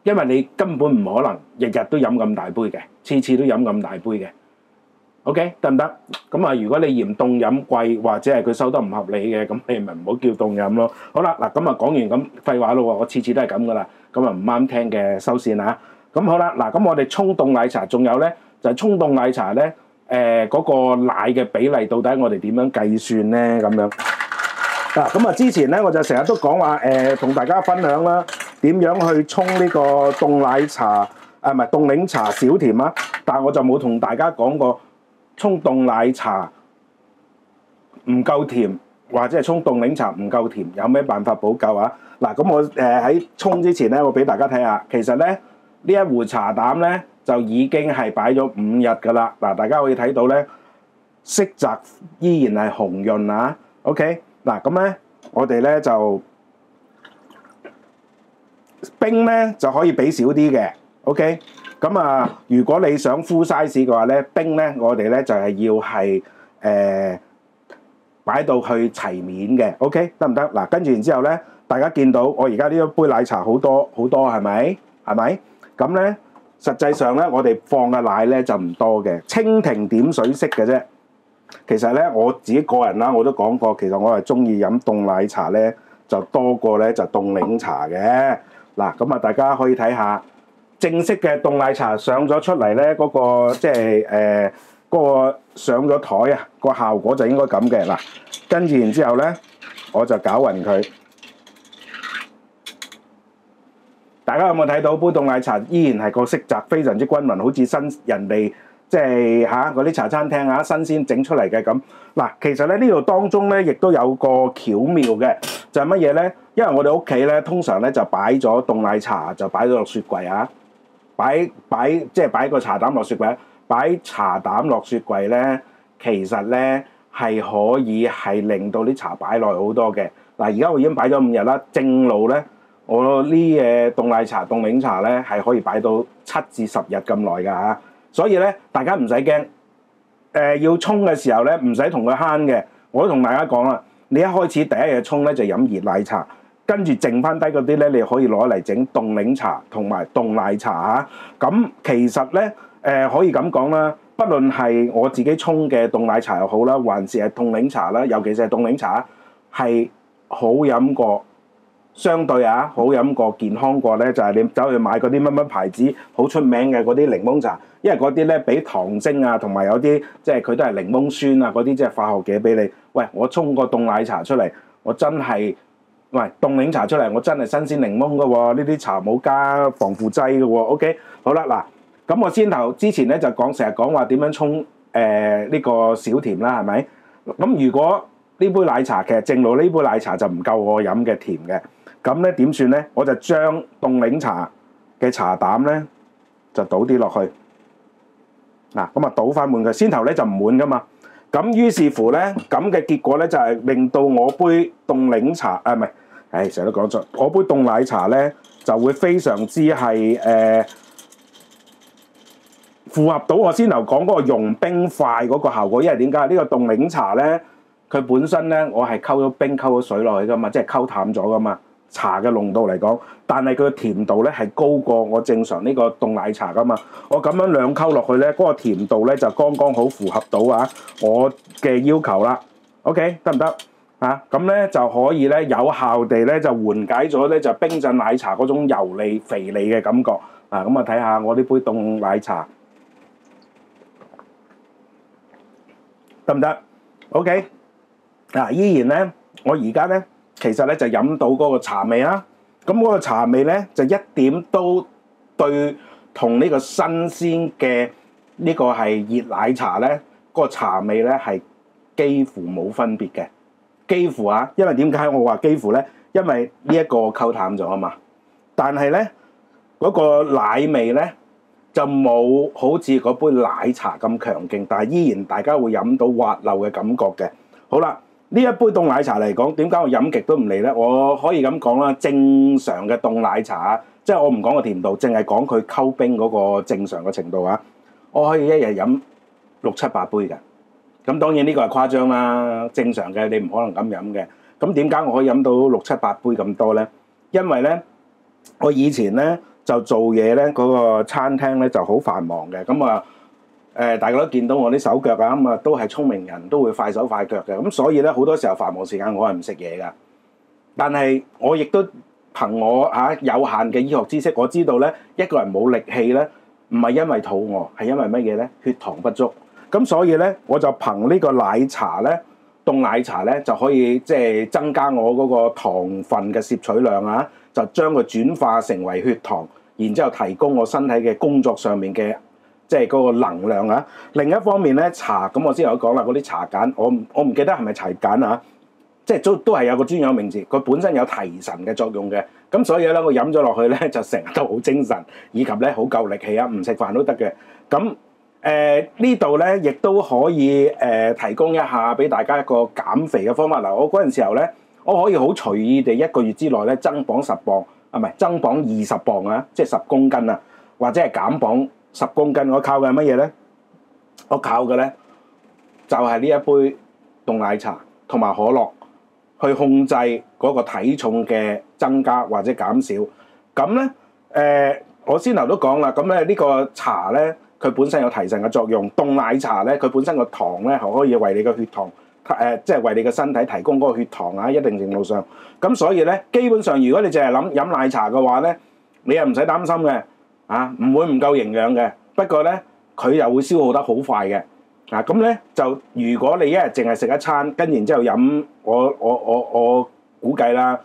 因為你根本唔可能日日都飲咁大杯嘅，次次都飲咁大杯嘅。OK 得唔得？咁啊，如果你嫌凍飲貴或者係佢收得唔合理嘅，咁你咪唔好叫凍飲咯。好啦，嗱咁啊講完咁廢話咯喎，我次次都係咁噶啦，咁啊唔啱聽嘅收線啊。咁好啦，嗱咁我哋沖凍奶茶仲有咧，就係沖凍奶茶咧，嗰個奶嘅比例到底我哋點樣計算咧？咁樣嗱，咁啊之前咧我就成日都講話同大家分享啦，點樣去沖呢個凍奶茶唔係凍檸茶少甜啊，但係我就冇同大家講過。沖凍奶茶唔夠甜，或者係沖凍檸茶唔夠甜，有咩辦法補救啊？嗱，咁我喺沖之前咧，我俾大家睇下，其實咧呢一壺茶膽咧就已經係擺咗5日㗎啦。嗱，大家可以睇到咧色澤依然係紅潤啊。OK，嗱咁咧我哋咧就冰咧就可以俾少啲嘅。OK。咁啊，如果你想 full size 嘅話咧，冰咧我哋咧就係要係擺到去齊面嘅 ，OK 得唔得？嗱，跟住然之後咧，大家見到我而家呢一杯奶茶好多好多係咪？係咪？咁咧實際上咧，我哋放嘅奶咧就唔多嘅，蜻蜓點水式嘅啫。其實咧我自己個人啦，我都講過，其實我係中意飲凍奶茶咧，就多過咧就凍檸茶嘅。嗱，咁啊大家可以睇下。正式嘅凍奶茶上咗出嚟咧，嗰個即係嗰個上咗台啊，個效果就應該咁嘅嗱。跟住然之後咧，我就攪勻佢。大家有冇睇到杯凍奶茶依然係個色澤非常之均勻，好似新人哋即係嗰啲茶餐廳新鮮整出嚟嘅咁。嗱，其實咧呢度當中咧亦都有個巧妙嘅，就係乜嘢咧？因為我哋屋企咧通常咧就擺咗凍奶茶就擺咗落雪櫃啊。即係擺個茶膽落雪櫃，擺茶膽落雪櫃咧，其實咧係可以係令到啲茶擺耐好多嘅。嗱，而家我已經擺咗5日啦，正路咧，我呢嘢凍奶茶、凍檸茶咧係可以擺到7至10日咁耐㗎嚇。所以咧，大家唔使驚，要沖嘅時候咧唔使同佢慳嘅。我都同大家講啦，你一開始第一日沖咧就飲熱奶茶。跟住剩翻低嗰啲咧，你可以攞嚟整凍檸茶同埋凍奶茶嚇。咁其實咧，可以咁講啦，不論係我自己沖嘅凍奶茶又好啦，還是係凍檸茶啦，尤其是係凍檸茶，係好飲過，相對好飲過、健康過咧，就係你走去買嗰啲乜乜牌子好出名嘅嗰啲檸檬茶，因為嗰啲咧俾糖精啊，同埋有啲即係佢都係檸檬酸啊嗰啲即係化學嘅俾你。喂，我沖個凍奶茶出嚟，我真係〜喂，凍檸茶出嚟，我真係新鮮檸檬嘅喎，呢啲茶冇加防腐劑嘅喎。OK， 好啦，嗱，咁我之前咧就成日講話點樣沖呢個少甜啦，係咪？咁如果呢杯奶茶其實正路呢杯奶茶就唔夠我飲嘅甜嘅，咁咧點算咧？我就將凍檸茶嘅茶膽咧就倒啲落去，嗱，咁啊倒翻滿佢，先頭咧就唔滿噶嘛。咁於是乎咧，咁嘅結果咧就係令到我杯凍檸茶唔係，成日都講錯，我杯凍奶茶咧就會非常之係符合到我先頭講嗰個融冰快嗰個效果。因為點解呢個凍檸茶咧，佢本身咧我係溝咗冰溝咗水落去噶嘛，即係溝淡咗噶嘛。茶嘅濃度嚟講，但係佢嘅甜度咧係高過我正常呢個凍奶茶噶嘛。我咁樣兩溝落去咧，嗰個甜度咧就剛剛好符合到我嘅要求啦。OK， 得唔得啊？咁咧就可以咧有效地咧就緩解咗咧就冰鎮奶茶嗰種油膩肥膩嘅感覺啊。咁啊睇下我呢杯凍奶茶得唔得 ？OK， 嗱，依然咧我而家咧。其實咧就飲到嗰個茶味啦，咁嗰個茶味咧就一點都對同呢個新鮮嘅呢個係熱奶茶咧嗰個茶味咧係幾乎冇分別嘅，幾乎因為點解我話幾乎咧？因為呢一個溝淡咗啊嘛，但係咧嗰個奶味咧就冇好似嗰杯奶茶咁強勁，但係依然大家會飲到滑溜嘅感覺嘅。好啦。呢一杯凍奶茶嚟講，點解我飲極都唔嚟咧？我可以咁講啦，正常嘅凍奶茶即係我唔講個甜度，淨係講佢溝冰嗰個正常嘅程度我可以一日飲6、7、8杯嘅。咁當然呢個係誇張啦，正常嘅你唔可能咁飲嘅。咁點解我可以飲到6、7、8杯咁多咧？因為咧，我以前咧就做嘢咧，嗰個餐廳咧就好繁忙嘅。咁啊大家都見到我啲手腳啊，咁啊都係聰明人，都會快手快腳嘅。咁所以咧好多時候繁忙時間我係唔食嘢㗎。但係我亦都憑我有限嘅醫學知識，我知道咧一個人冇力氣咧，唔係因為肚餓，係因為乜嘢咧？血糖不足。咁所以咧，我就憑呢個奶茶咧，凍奶茶咧就可以即係增加我嗰個糖分嘅攝取量啊，就將佢轉化成為血糖，然之後提供我身體嘅工作上面嘅即係嗰個能量啊。另一方面咧，茶咁我之前有講啦，嗰啲茶鹼，我唔記得係咪茶鹼啊？即係都係有個專有名字，佢本身有提神嘅作用嘅。咁所以咧，我飲咗落去咧，就成日都好精神，以及咧好夠力氣啊，唔食飯都得嘅。咁呢度咧，亦都可以提供一下俾大家一個減肥嘅方法。嗱，我嗰陣時候咧，我可以好隨意地一個月之內咧增磅10磅，唔係增磅20磅啊，即係10公斤啊，或者係減磅10公斤。我靠嘅係乜嘢咧？我靠嘅咧就係呢一杯凍奶茶同埋可樂去控制嗰個體重嘅增加或者減少。咁咧我先頭都講啦，咁咧呢個茶咧，佢本身有提神嘅作用。凍奶茶咧，佢本身個糖咧係可以為你嘅血糖即係為你嘅身體提供嗰個血糖啊，一定程度上。咁所以咧，基本上如果你淨係諗飲奶茶嘅話咧，你又唔使擔心嘅啊，唔會唔夠營養嘅。不過咧，佢又會消耗得好快嘅啊。咁咧就如果你一日淨係食一餐，跟然之後飲我估計啦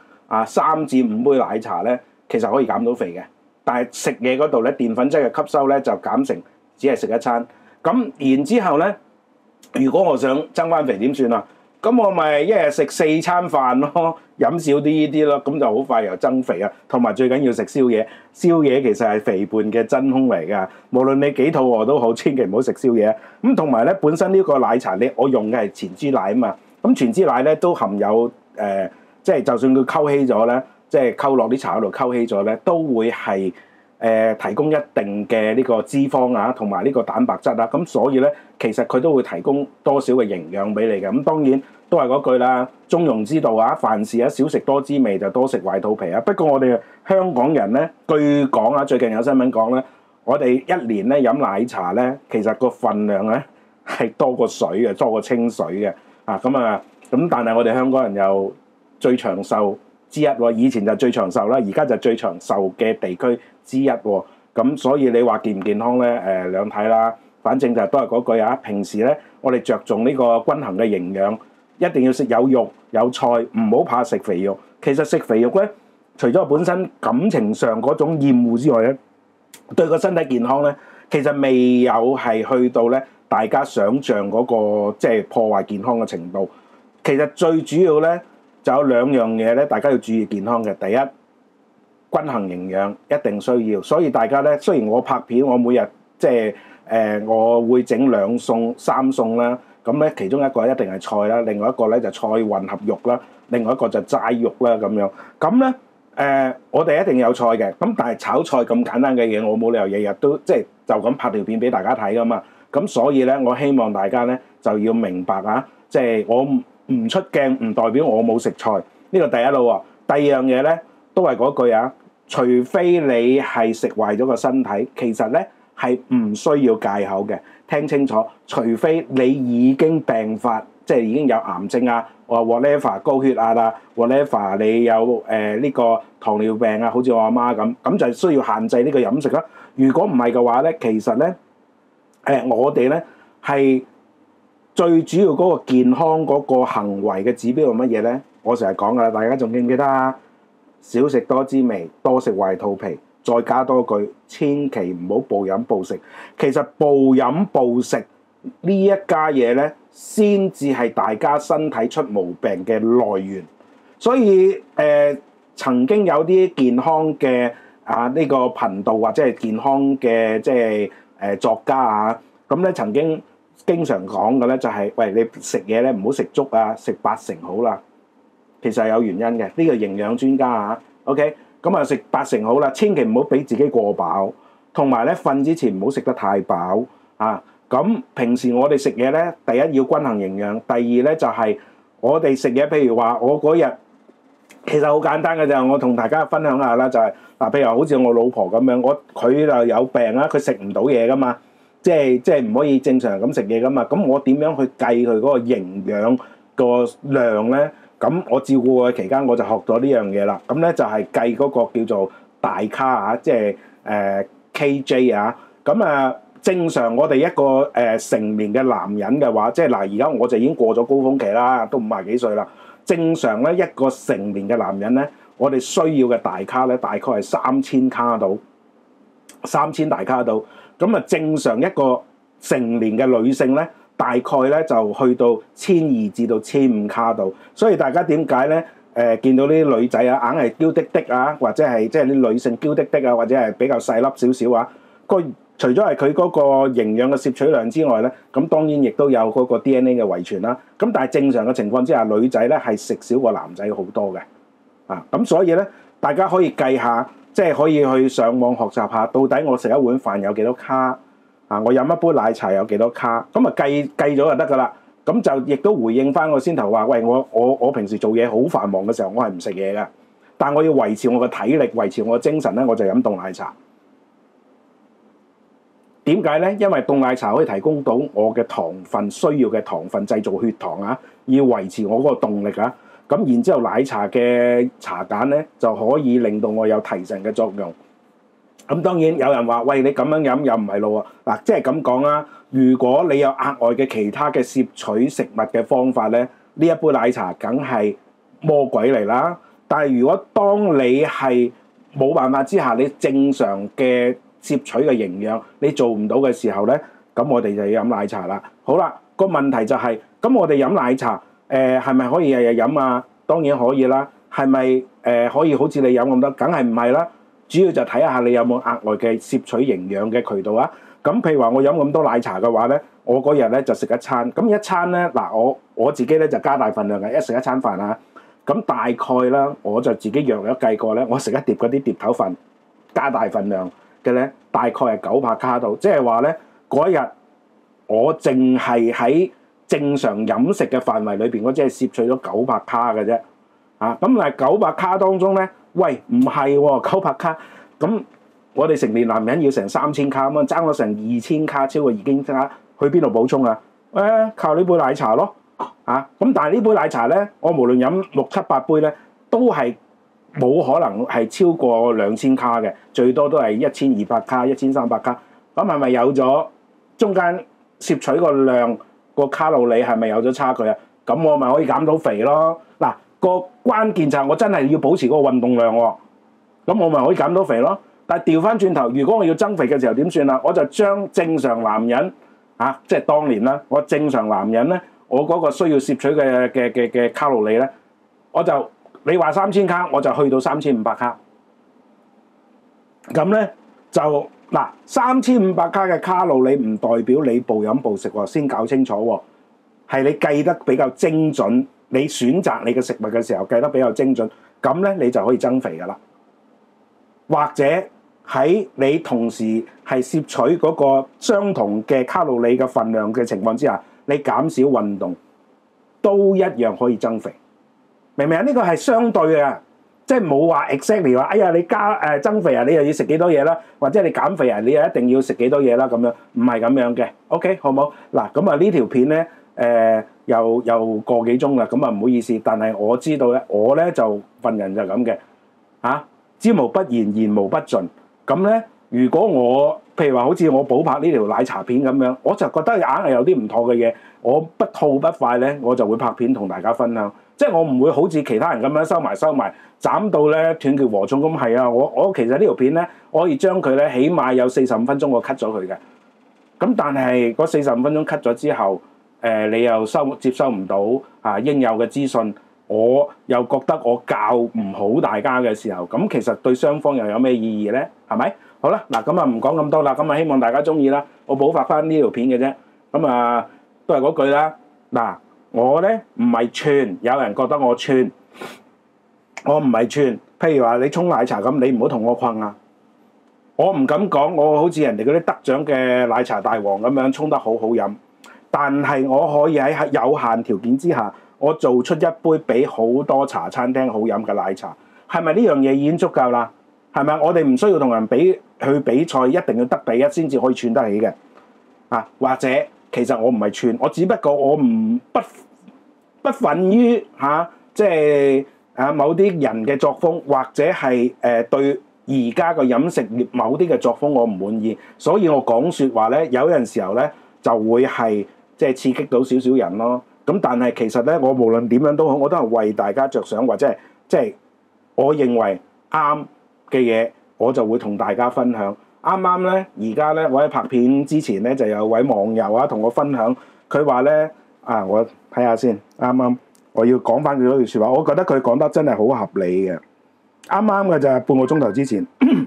3至5杯奶茶咧，其實可以減到肥嘅。但係食嘢嗰度咧，澱粉質嘅吸收咧就減成只係食一餐。咁然之後咧，如果我想增翻肥點算啊？咁我咪一日食4餐飯咯，飲少啲呢啲咯，咁就好快又增肥啊！同埋最緊要食宵夜，宵夜其實係肥胖嘅真兇嚟㗎。無論你幾肚餓都好，千祈唔好食宵夜。咁同埋咧，本身呢個奶茶我用嘅係全脂奶啊嘛。咁全脂奶咧都含有即係就算佢溝稀咗咧，即係溝落啲茶嗰度溝稀咗咧，都會係提供一定嘅呢個脂肪啊，同埋呢個蛋白質啊。咁所以咧，其實佢都會提供多少嘅營養俾你嘅。咁當然都係嗰句啦，中庸之道啊，凡事少食多滋味，就多食壞肚皮啊。不過我哋香港人咧，據講啊，最近有新聞講咧，我哋一年咧飲奶茶咧，其實個份量咧係多過水嘅，多過清水嘅咁但係我哋香港人又最長壽之一喎，以前就最長壽啦，而家就最長壽嘅地區之一喎。咁所以你話健唔健康咧？兩睇啦。反正就都係嗰句啊。平時咧，我哋着重呢個均衡嘅營養，一定要食有肉有菜，唔好怕食肥肉。其實食肥肉咧，除咗本身感情上嗰種厭惡之外咧，對個身體健康咧，其實未有係去到咧大家想象嗰個即係破壞健康嘅程度。其實最主要咧就有兩樣嘢咧，大家要注意健康嘅。第一，均衡營養一定需要。所以大家咧，雖然我拍片，我每日即係我會整2餸3餸啦。咁咧其中一個一定係菜啦，另外一個咧就菜混合肉啦，另外一個就齋肉啦咁樣。咁咧我哋一定有菜嘅。咁但係炒菜咁簡單嘅嘢，我冇理由日日都即係就咁拍條片俾大家睇噶嘛。咁所以咧，我希望大家咧就要明白啊，即係我唔出鏡唔代表我冇食菜，呢個第一咯喎。第二樣嘢咧都係嗰句啊，除非你係食壞咗個身體，其實咧係唔需要戒口嘅。聽清楚，除非你已經病發，即係已經有癌症啊，或 whatever 高血壓啊 ，whatever 你有呢個糖尿病啊，好似我阿媽咁就需要限制呢個飲食啦。如果唔係嘅話咧，其實咧我哋咧係最主要嗰個健康嗰個行為嘅指標係乜嘢咧？我成日講噶啦，大家仲記唔記得啊？少食多滋味，多食壞肚皮。再加多句，千祈唔好暴飲暴食。其實暴飲暴食呢一家嘢咧，先至係大家身體出毛病嘅來源。所以曾經有啲健康嘅呢個頻道或者係健康嘅即係作家啊，咁咧曾經經常講嘅咧就係，喂，你食嘢咧唔好食粥啊，食8成好啦。其實係有原因嘅，呢個營養專家啊 ，OK。咁啊，食8成好啦，千祈唔好俾自己過飽，同埋咧瞓之前唔好食得太飽啊。咁平時我哋食嘢咧，第一要均衡營養，第二咧就係我哋食嘢，譬如話我嗰日其實好簡單嘅啫，我同大家分享下啦，就係嗱，譬如好似我老婆咁樣，佢就有病啦，佢食唔到嘢噶嘛，即係唔可以正常咁食嘢噶嘛。咁我點樣去計佢嗰個營養個量咧？咁我照顧佢期間，我就學咗呢樣嘢啦。咁咧就係計嗰個叫做大卡啊，即係KJ 啊。咁正常我哋一個成年嘅男人嘅話，即係嗱，而家我就已經過咗高峰期啦，都50幾歲啦。正常咧，一個成年嘅男人咧，我哋需要嘅大卡咧，大概係3000卡到，3000大卡到。咁正常一個成年嘅女性咧，大概咧就去到1200至到1500卡度。所以大家點解咧？見到啲女仔啊，硬係嬌滴滴啊，或者係即係啲女性嬌滴滴啊，或者係比較細粒少少啊，除咗係佢嗰個營養嘅攝取量之外咧，咁當然亦都有嗰個 DNA 嘅遺傳啦。咁但係正常嘅情況之下，女仔咧係食少過男仔好多嘅。咁所以咧，大家可以計下，即係可以去上網學習下，到底我食一碗飯有幾多卡啊？我飲一杯奶茶有幾多卡？咁計咗就得㗎啦。咁就亦都回應翻我先頭話，喂，我平時做嘢好繁忙嘅時候，我係唔食嘢㗎，但我要維持我嘅體力，維持我嘅精神咧，我就飲凍奶茶。點解咧？因為凍奶茶可以提供到我嘅糖分需要嘅糖分，製造血糖啊，要維持我嗰個動力啊。咁然之後奶茶嘅茶鹼咧就可以令到我有提神嘅作用。咁當然有人話：喂，你咁樣飲又唔係路啊！嗱，即係咁講啦。如果你有額外嘅其他嘅攝取食物嘅方法咧，呢一杯奶茶梗係魔鬼嚟啦。但係如果當你係冇辦法之下，你正常嘅攝取嘅營養你做唔到嘅時候咧，咁我哋就要飲奶茶啦。好啦，個問題就係，咁我哋飲奶茶係咪可以日日飲啊？當然可以啦。係咪可以好似你飲咁多？梗係唔係啦。主要就睇下你有冇額外嘅攝取營養嘅渠道啊。咁譬如話我飲咁多奶茶嘅話咧，我嗰日咧就食一餐。咁一餐咧嗱，我自己咧就加大份量嘅，一食一餐飯啊。咁大概啦，我就自己約咗計過咧，我食一碟嗰啲碟頭飯加大份量嘅咧，大概係900卡度。即係話咧，嗰一日我淨係喺正常飲食嘅範圍裏邊，我只係攝取咗900卡嘅啫。咁但係900卡當中咧，喂，唔係喎，900卡咁，我哋成年男人要成3000卡咁啊，爭咗成2000卡，超過已經差，去邊度補充啊？靠呢杯奶茶咯。咁但係呢杯奶茶咧，我無論飲6、7、8杯咧，都係冇可能係超過2000卡嘅，最多都係1200卡、1300卡。咁係咪有咗中間攝取個量個卡路里係咪有咗差距啊？咁我咪可以減到肥咯。嗱，個關鍵就係我真係要保持嗰個運動量喎，咁我咪可以減到肥咯。但係調翻轉頭，如果我要增肥嘅時候點算啊？我就將正常男人即係當年啦，我正常男人咧，我嗰個需要攝取嘅卡路里咧，我就你話3000卡，我就去到3500卡。咁咧就嗱，3500卡嘅卡路里唔代表你暴飲暴食喎，先搞清楚喎，係你計得比較精準。你選擇你嘅食物嘅時候計得比較精準，咁咧你就可以增肥噶啦。或者喺你同時係攝取嗰個相同嘅卡路里嘅份量嘅情況之下，你減少運動都一樣可以增肥。明唔明啊？呢個係相對嘅，即係冇話 exactly 話，哎呀你增肥啊，你又要食幾多嘢啦，或者你減肥啊，你又一定要食幾多嘢啦咁樣，唔係咁樣嘅。OK， 好唔好？嗱，咁呢條片咧又個幾鐘啦，咁唔好意思，但係我知道咧，我咧就份人就咁嘅知無不言，言無不盡。咁咧，如果我譬如話好似我補拍呢條奶茶片咁樣，我就覺得硬係有啲唔妥嘅嘢，我不吐不快咧，我就會拍片同大家分享。即係我唔會好似其他人咁樣收埋，斬到咧斷橋禾蟲咁。係啊，我其實呢條片咧，我可以將佢咧起碼有45分鐘我 cut 咗佢嘅。咁但係嗰45分鐘 cut 咗之後，你又接收唔到應有嘅資訊，我又覺得我教唔好大家嘅時候，咁其實對雙方又有咩意義咧？係咪？好啦，嗱咁唔講咁多啦，咁希望大家中意啦。我補發翻呢條片嘅啫，咁都係嗰句啦。嗱，我咧唔係串，有人覺得我串，我唔係串。譬如話你沖奶茶咁，你唔好同我困啊！我唔敢講，我好似人哋嗰啲得獎嘅奶茶大王咁樣沖得好好飲，但係我可以喺有限條件之下， 我做出一杯比好多茶餐廳好飲嘅奶茶，係咪呢樣嘢已經足夠啦？係咪？我哋唔需要同人去比賽，一定要得第一先至可以串得起嘅啊？或者其實我唔係串，我只不過我不忿於即係某啲人嘅作風，或者係對而家個飲食業某啲嘅作風我唔滿意，所以我講説話咧，有陣時候咧就會係即係刺激到少少人咯。咁但係其實咧，我無論點樣都好，我都係為大家着想，或者係即係我認為啱嘅嘢，我就會同大家分享。啱啱咧，而家咧，我喺拍片之前咧，就有位網友同我分享，佢話咧我睇下先，啱啱我要講翻佢嗰句説話，我覺得佢講得真係好合理嘅。啱啱嘅就係半個鐘頭之前，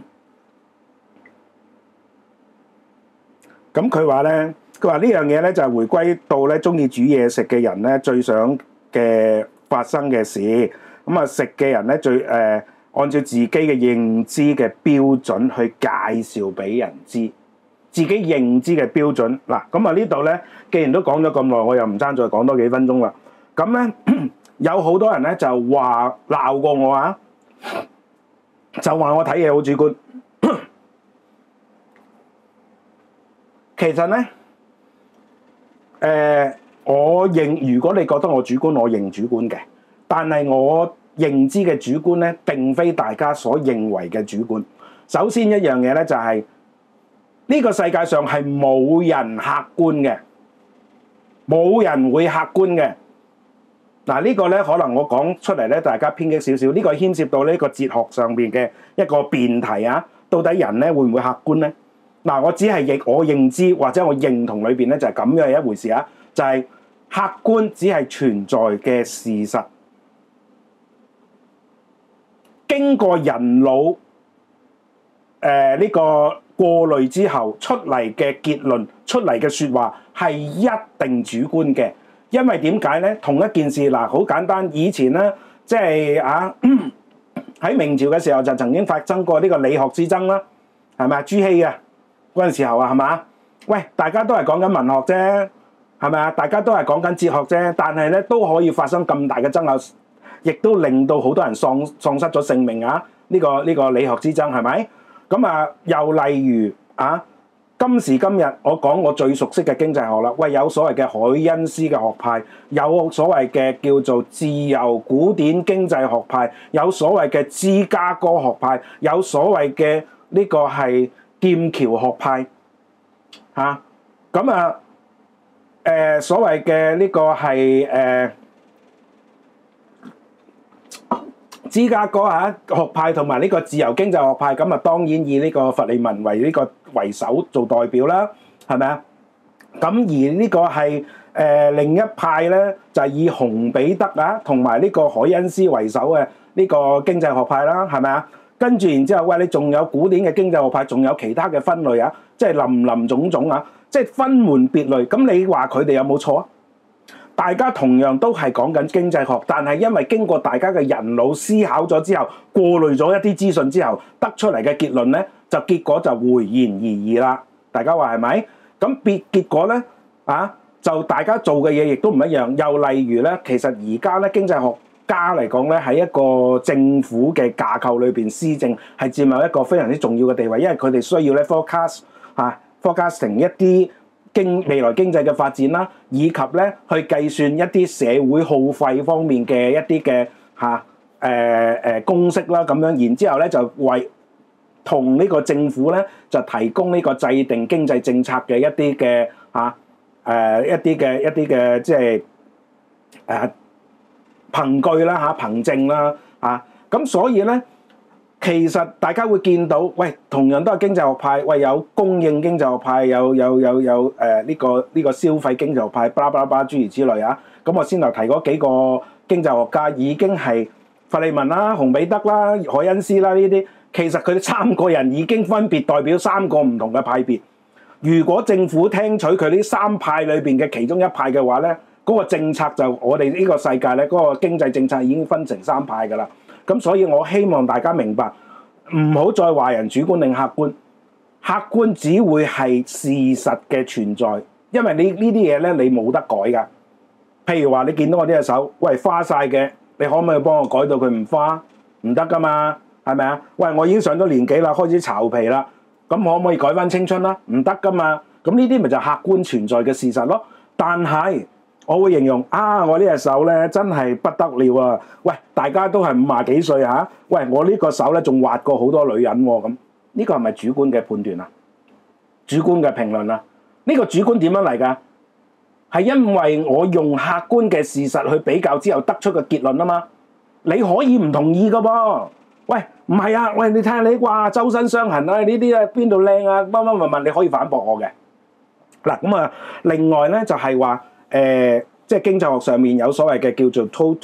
咁佢話咧，佢話呢樣嘢咧就係回歸到咧中意煮嘢食嘅人咧最想嘅發生嘅事。咁啊食嘅人咧按照自己嘅認知嘅標準去介紹俾人知，自己認知嘅標準嗱。咁啊呢度咧，既然都講咗咁耐，我又唔爭再講多幾分鐘啦。咁咧有好多人咧就話鬧過我就話我睇嘢好主觀。其實咧，如果你覺得我主觀，我認主觀嘅。但係我認知嘅主觀咧，並非大家所認為嘅主觀。首先一樣嘢咧，就係呢個世界上係冇人客觀嘅，冇人會客觀嘅。嗱，呢個咧可能我講出嚟咧，大家偏激少少。呢個牽涉到呢個哲學上邊嘅一個辯題到底人咧會唔會客觀咧？嗱，我只係我認知或者我認同裏邊咧就係咁樣一回事就係客觀只係存在嘅事實，經過人腦呢個過濾之後出嚟嘅結論、出嚟嘅説話係一定主觀嘅。因為點解咧？同一件事嗱，好簡單。以前咧，即係喺明朝嘅時候就曾經發生過呢個理學之爭啦，係咪朱熹嘅嗰陣時候係嘛？喂，大家都係講緊文學啫，係咪啊？大家都係講緊哲學啫，但係咧都可以發生咁大嘅爭拗，亦都令到好多人喪失咗性命呢個理學之爭係咪？咁又例如今時今日我講我最熟悉嘅經濟學啦，喂，有所謂嘅凱恩斯嘅學派，有所謂嘅叫做自由古典經濟學派，有所謂嘅芝加哥學派，有所謂嘅呢個係劍橋學派所謂嘅呢個係芝加哥學派同埋呢個自由經濟學派，咁當然以呢個佛利民為首做代表啦，係咪啊？咁而呢個係另一派咧，就係以熊彼德同埋呢個凱恩斯為首嘅呢個經濟學派啦，係咪啊？跟住然之後，喂，你仲有古典嘅經濟學派，仲有其他嘅分類即係林林總總即係分門別類。咁你話佢哋有冇錯啊？大家同樣都係講緊經濟學，但係因為經過大家嘅人腦思考咗之後，過濾咗一啲資訊之後，得出嚟嘅結論咧，就結果就回言而異啦。大家話係咪？咁結果咧就大家做嘅嘢亦都唔一樣。又例如咧，其實而家咧經濟學家嚟講咧，喺一個政府嘅架構裏邊施政係佔有一個非常之重要嘅地位，因為佢哋需要咧 forecasting 一啲未來經濟嘅發展啦，以及咧去計算一啲社會耗費方面嘅一啲嘅公式啦，咁樣然之後咧就為同呢個政府咧就提供呢個制定經濟政策嘅一啲嘅一啲嘅即係憑據啦憑證啦咁所以咧。其實大家會見到，喂，同樣都係經濟學派，喂，有供應經濟學派，有呢個消費經濟學派，巴拉巴拉巴拉諸如此類咁我先頭提嗰幾個經濟學家已經係佛利民啦、熊彼德啦、凱恩斯啦呢啲，其實佢哋三個人已經分別代表三個唔同嘅派別。如果政府聽取佢呢三派裏邊嘅其中一派嘅話咧，嗰個政策就我哋呢個世界咧，嗰個經濟政策已經分成三派㗎啦。咁所以我希望大家明白，唔好再話人主觀定客觀，客觀只會係事實嘅存在，因為你呢啲嘢咧你冇得改㗎， 譬如話你見到我呢隻手，喂花晒嘅，你可唔可以幫我改到佢唔花？唔得噶嘛，係咪啊？喂，我已經上咗年紀啦，開始巢皮啦，咁可唔可以改翻青春啦？唔得噶嘛。咁呢啲咪就客觀存在嘅事實咯。但係我會形容啊，我呢隻手咧真係不得了啊！喂，大家都係50幾歲嚇，喂，我呢個手咧仲滑過好多女人喎，咁呢個係咪主觀嘅判斷啊？主觀嘅評論啊？呢個主觀點樣嚟㗎？係因為我用客觀嘅事實去比較之後得出嘅結論啊嘛。你可以唔同意㗎噃。喂，唔係啊，喂，你睇下你哇，周身傷痕啊，呢啲啊邊度靚啊，乜乜乜乜，你可以反駁我嘅。嗱，咁啊，另外咧就係話即係經濟學上面有所謂嘅叫做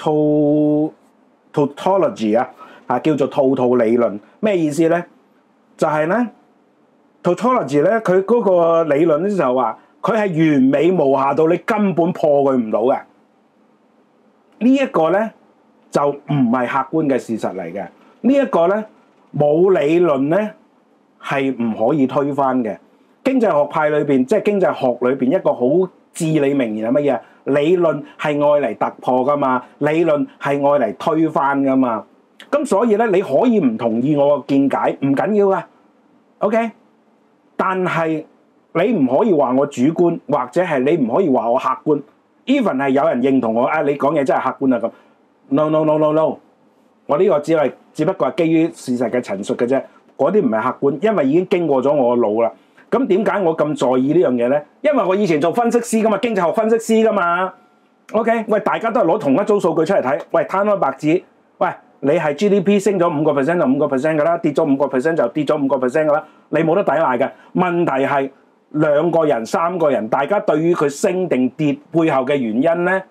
tautology 啊，叫做套套理論。咩意思咧？就係咧 tautology 咧，佢嗰個理論咧就話佢係完美無瑕到你根本破佢唔到嘅。呢一個咧就唔係客觀嘅事實嚟嘅。呢一個咧冇理論咧係唔可以推翻嘅。經濟學派裏邊，即係經濟學裏邊一個好至理名言係乜嘢？理論係愛嚟突破噶嘛，理論係愛嚟推翻噶嘛。咁所以咧，你可以唔同意我嘅見解，唔緊要噶 ，OK？但係你唔可以話我主觀，或者係你唔可以話我客觀。Even 係有人認同我啊，你講嘢真係客觀啊咁。No，我呢個只不過係基於事實嘅陳述嘅啫，嗰啲唔係客觀，因為已經經過咗我個腦啦。咁點解我咁在意呢樣嘢咧？因為我以前做分析師噶嘛，經濟學分析師噶嘛。OK， 喂，大家都係攞同一組數據出嚟睇，喂，攤開白紙，喂，你係 GDP 升咗5%就5%噶啦，跌咗5%就跌咗5%噶啦，你冇得抵賴嘅。問題係2個人、3個人，大家對於佢升定跌背後嘅原因咧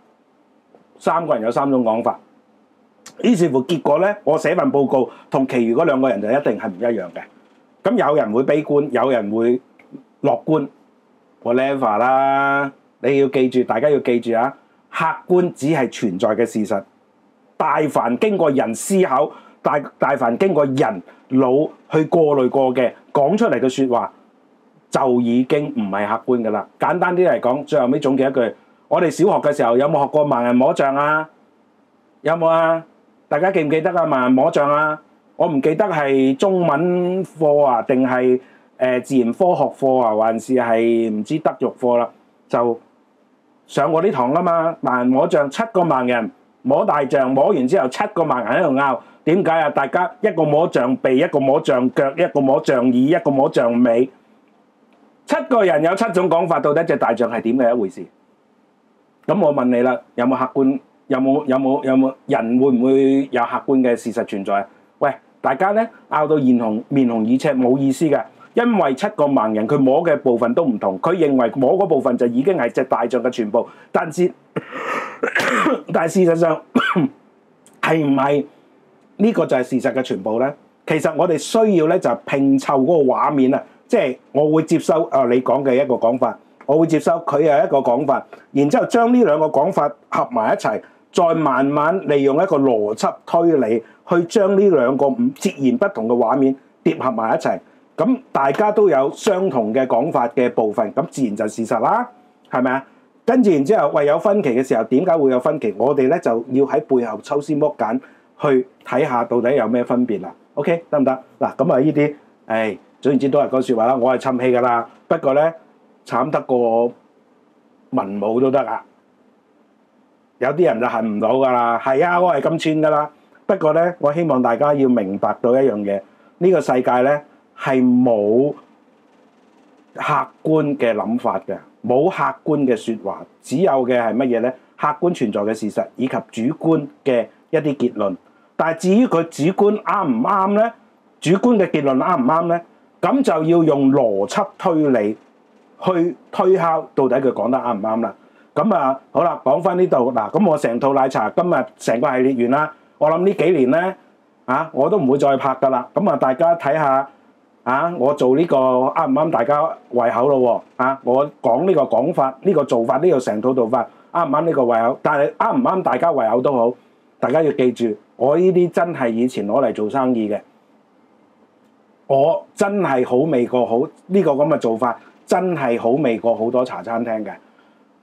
，3個人有3種講法。於是乎結果咧，我寫份報告同其餘嗰2個人就一定係唔一樣嘅。咁有人會悲觀，有人會樂觀 whatever 啦。你要記住，大家要記住啊！客觀只係存在嘅事實，大凡經過人思考，大凡經過人腦去過濾過嘅講出嚟嘅説話，就已經唔係客觀㗎啦。簡單啲嚟講，最後尾總結一句：我哋小學嘅時候有冇學過盲人摸象啊？有冇啊？大家記唔記得啊？盲人摸象啊？我唔記得係中文課啊，定係自然科學課啊，還是係唔知德育課啦？就上過啲堂啦嘛。盲人摸象，7個盲人摸大象，摸完之後7個盲人喺度拗，點解啊？大家一個摸象鼻，一個摸象腳，一個摸象耳，一個摸象尾。7個人有7種講法，到底隻大象係點嘅一回事？咁我問你啦，有冇客觀？有冇人會唔會有客觀嘅事實存在？喂！大家咧拗到面紅耳赤冇意思嘅，因為7個盲人佢摸嘅部分都唔同，佢認為摸嗰部分就已經係隻大象嘅全部，但事實上係唔係呢個就係事實嘅全部咧？其實我哋需要咧就拼湊嗰個畫面啊，即係我會接收你講嘅一個講法，我會接收佢係一個講法，然之後將呢2個講法合埋一齊，再慢慢利用一個邏輯推理，去將呢2個截然不同嘅畫面疊合埋一齊，咁大家都有相同嘅講法嘅部分，咁自然就係事實啦，係咪啊？跟住然之後，有分歧嘅時候，點解會有分歧？我哋咧就要喺背後抽絲剝繭，去睇下到底有咩分別啦。OK， 得唔得？嗱，咁啊呢啲，總言之都係嗰説話啦，我係氹氣噶啦。不過咧，慘得過文武都得啊！有啲人就恨唔到噶啦，係啊，我係咁串噶啦。不過咧，我希望大家要明白到一樣嘢，呢個世界咧係冇客觀嘅諗法嘅，冇客觀嘅説話，只有嘅係乜嘢咧？客觀存在嘅事實以及主觀嘅一啲結論。但係至於佢主觀啱唔啱咧？主觀嘅結論啱唔啱咧？咁就要用邏輯推理去推敲到底佢講得啱唔啱啦。咁啊，好啦，講翻呢度嗱，咁我成套奶茶今日成個系列完啦。我諗呢幾年咧，我都唔會再拍噶啦。咁啊，大家睇下我做呢個啱唔啱大家胃口咯喎。我講呢個講法，呢個做法，呢個成套做法啱唔啱呢個胃口？但係啱唔啱大家胃口都好，大家要記住，我呢啲真係以前攞嚟做生意嘅，我真係好味過好呢個咁嘅做法，真係好味過好多茶餐廳嘅。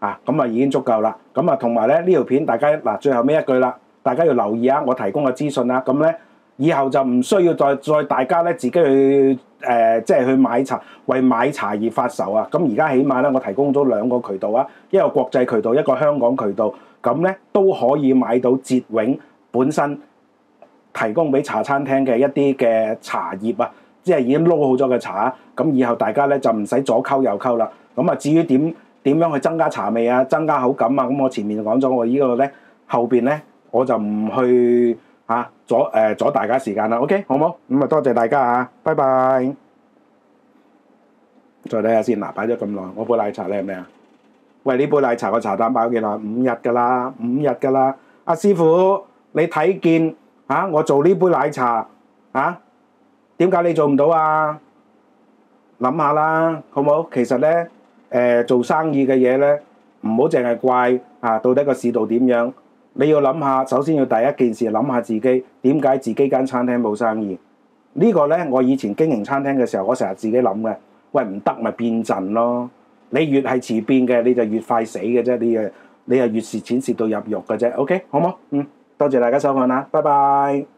咁啊已經足夠啦。咁啊同埋咧呢條片大家嗱最後尾一句啦，大家要留意我提供嘅資訊啦。咁咧以後就唔需要再大家咧自己去即係去買茶，為買茶而發愁啊。咁而家起碼咧我提供咗兩個渠道一個國際渠道，一個香港渠道，咁咧都可以買到捷永本身提供俾茶餐廳嘅一啲嘅茶葉即係已經撈好咗嘅茶咁以後大家咧就唔使左溝右溝啦。咁至於點樣去增加茶味增加口感咁我前面講咗，我呢個咧後邊咧我就唔去阻大家時間啦。OK 好冇？咁多謝大家拜拜。再睇下先嗱，擺咗咁耐，我杯奶茶咧係咩啊？喂，呢杯奶茶個茶單擺咗幾耐？5日㗎啦，5日㗎啦。阿師傅，你睇見我做呢杯奶茶點解你做唔到啊？諗下啦，好冇？其實咧做生意嘅嘢咧，唔好淨係怪到底個市道點樣。你要諗下，首先要第一件事諗下自己點解自己間餐廳冇生意。呢個咧，我以前經營餐廳嘅時候，我成日自己諗嘅。喂，唔得咪變陣咯。你越係遲變嘅，你就越快死嘅啫。你係越蝕錢蝕到入肉嘅啫。OK，好冇？多謝大家收看啦，拜拜。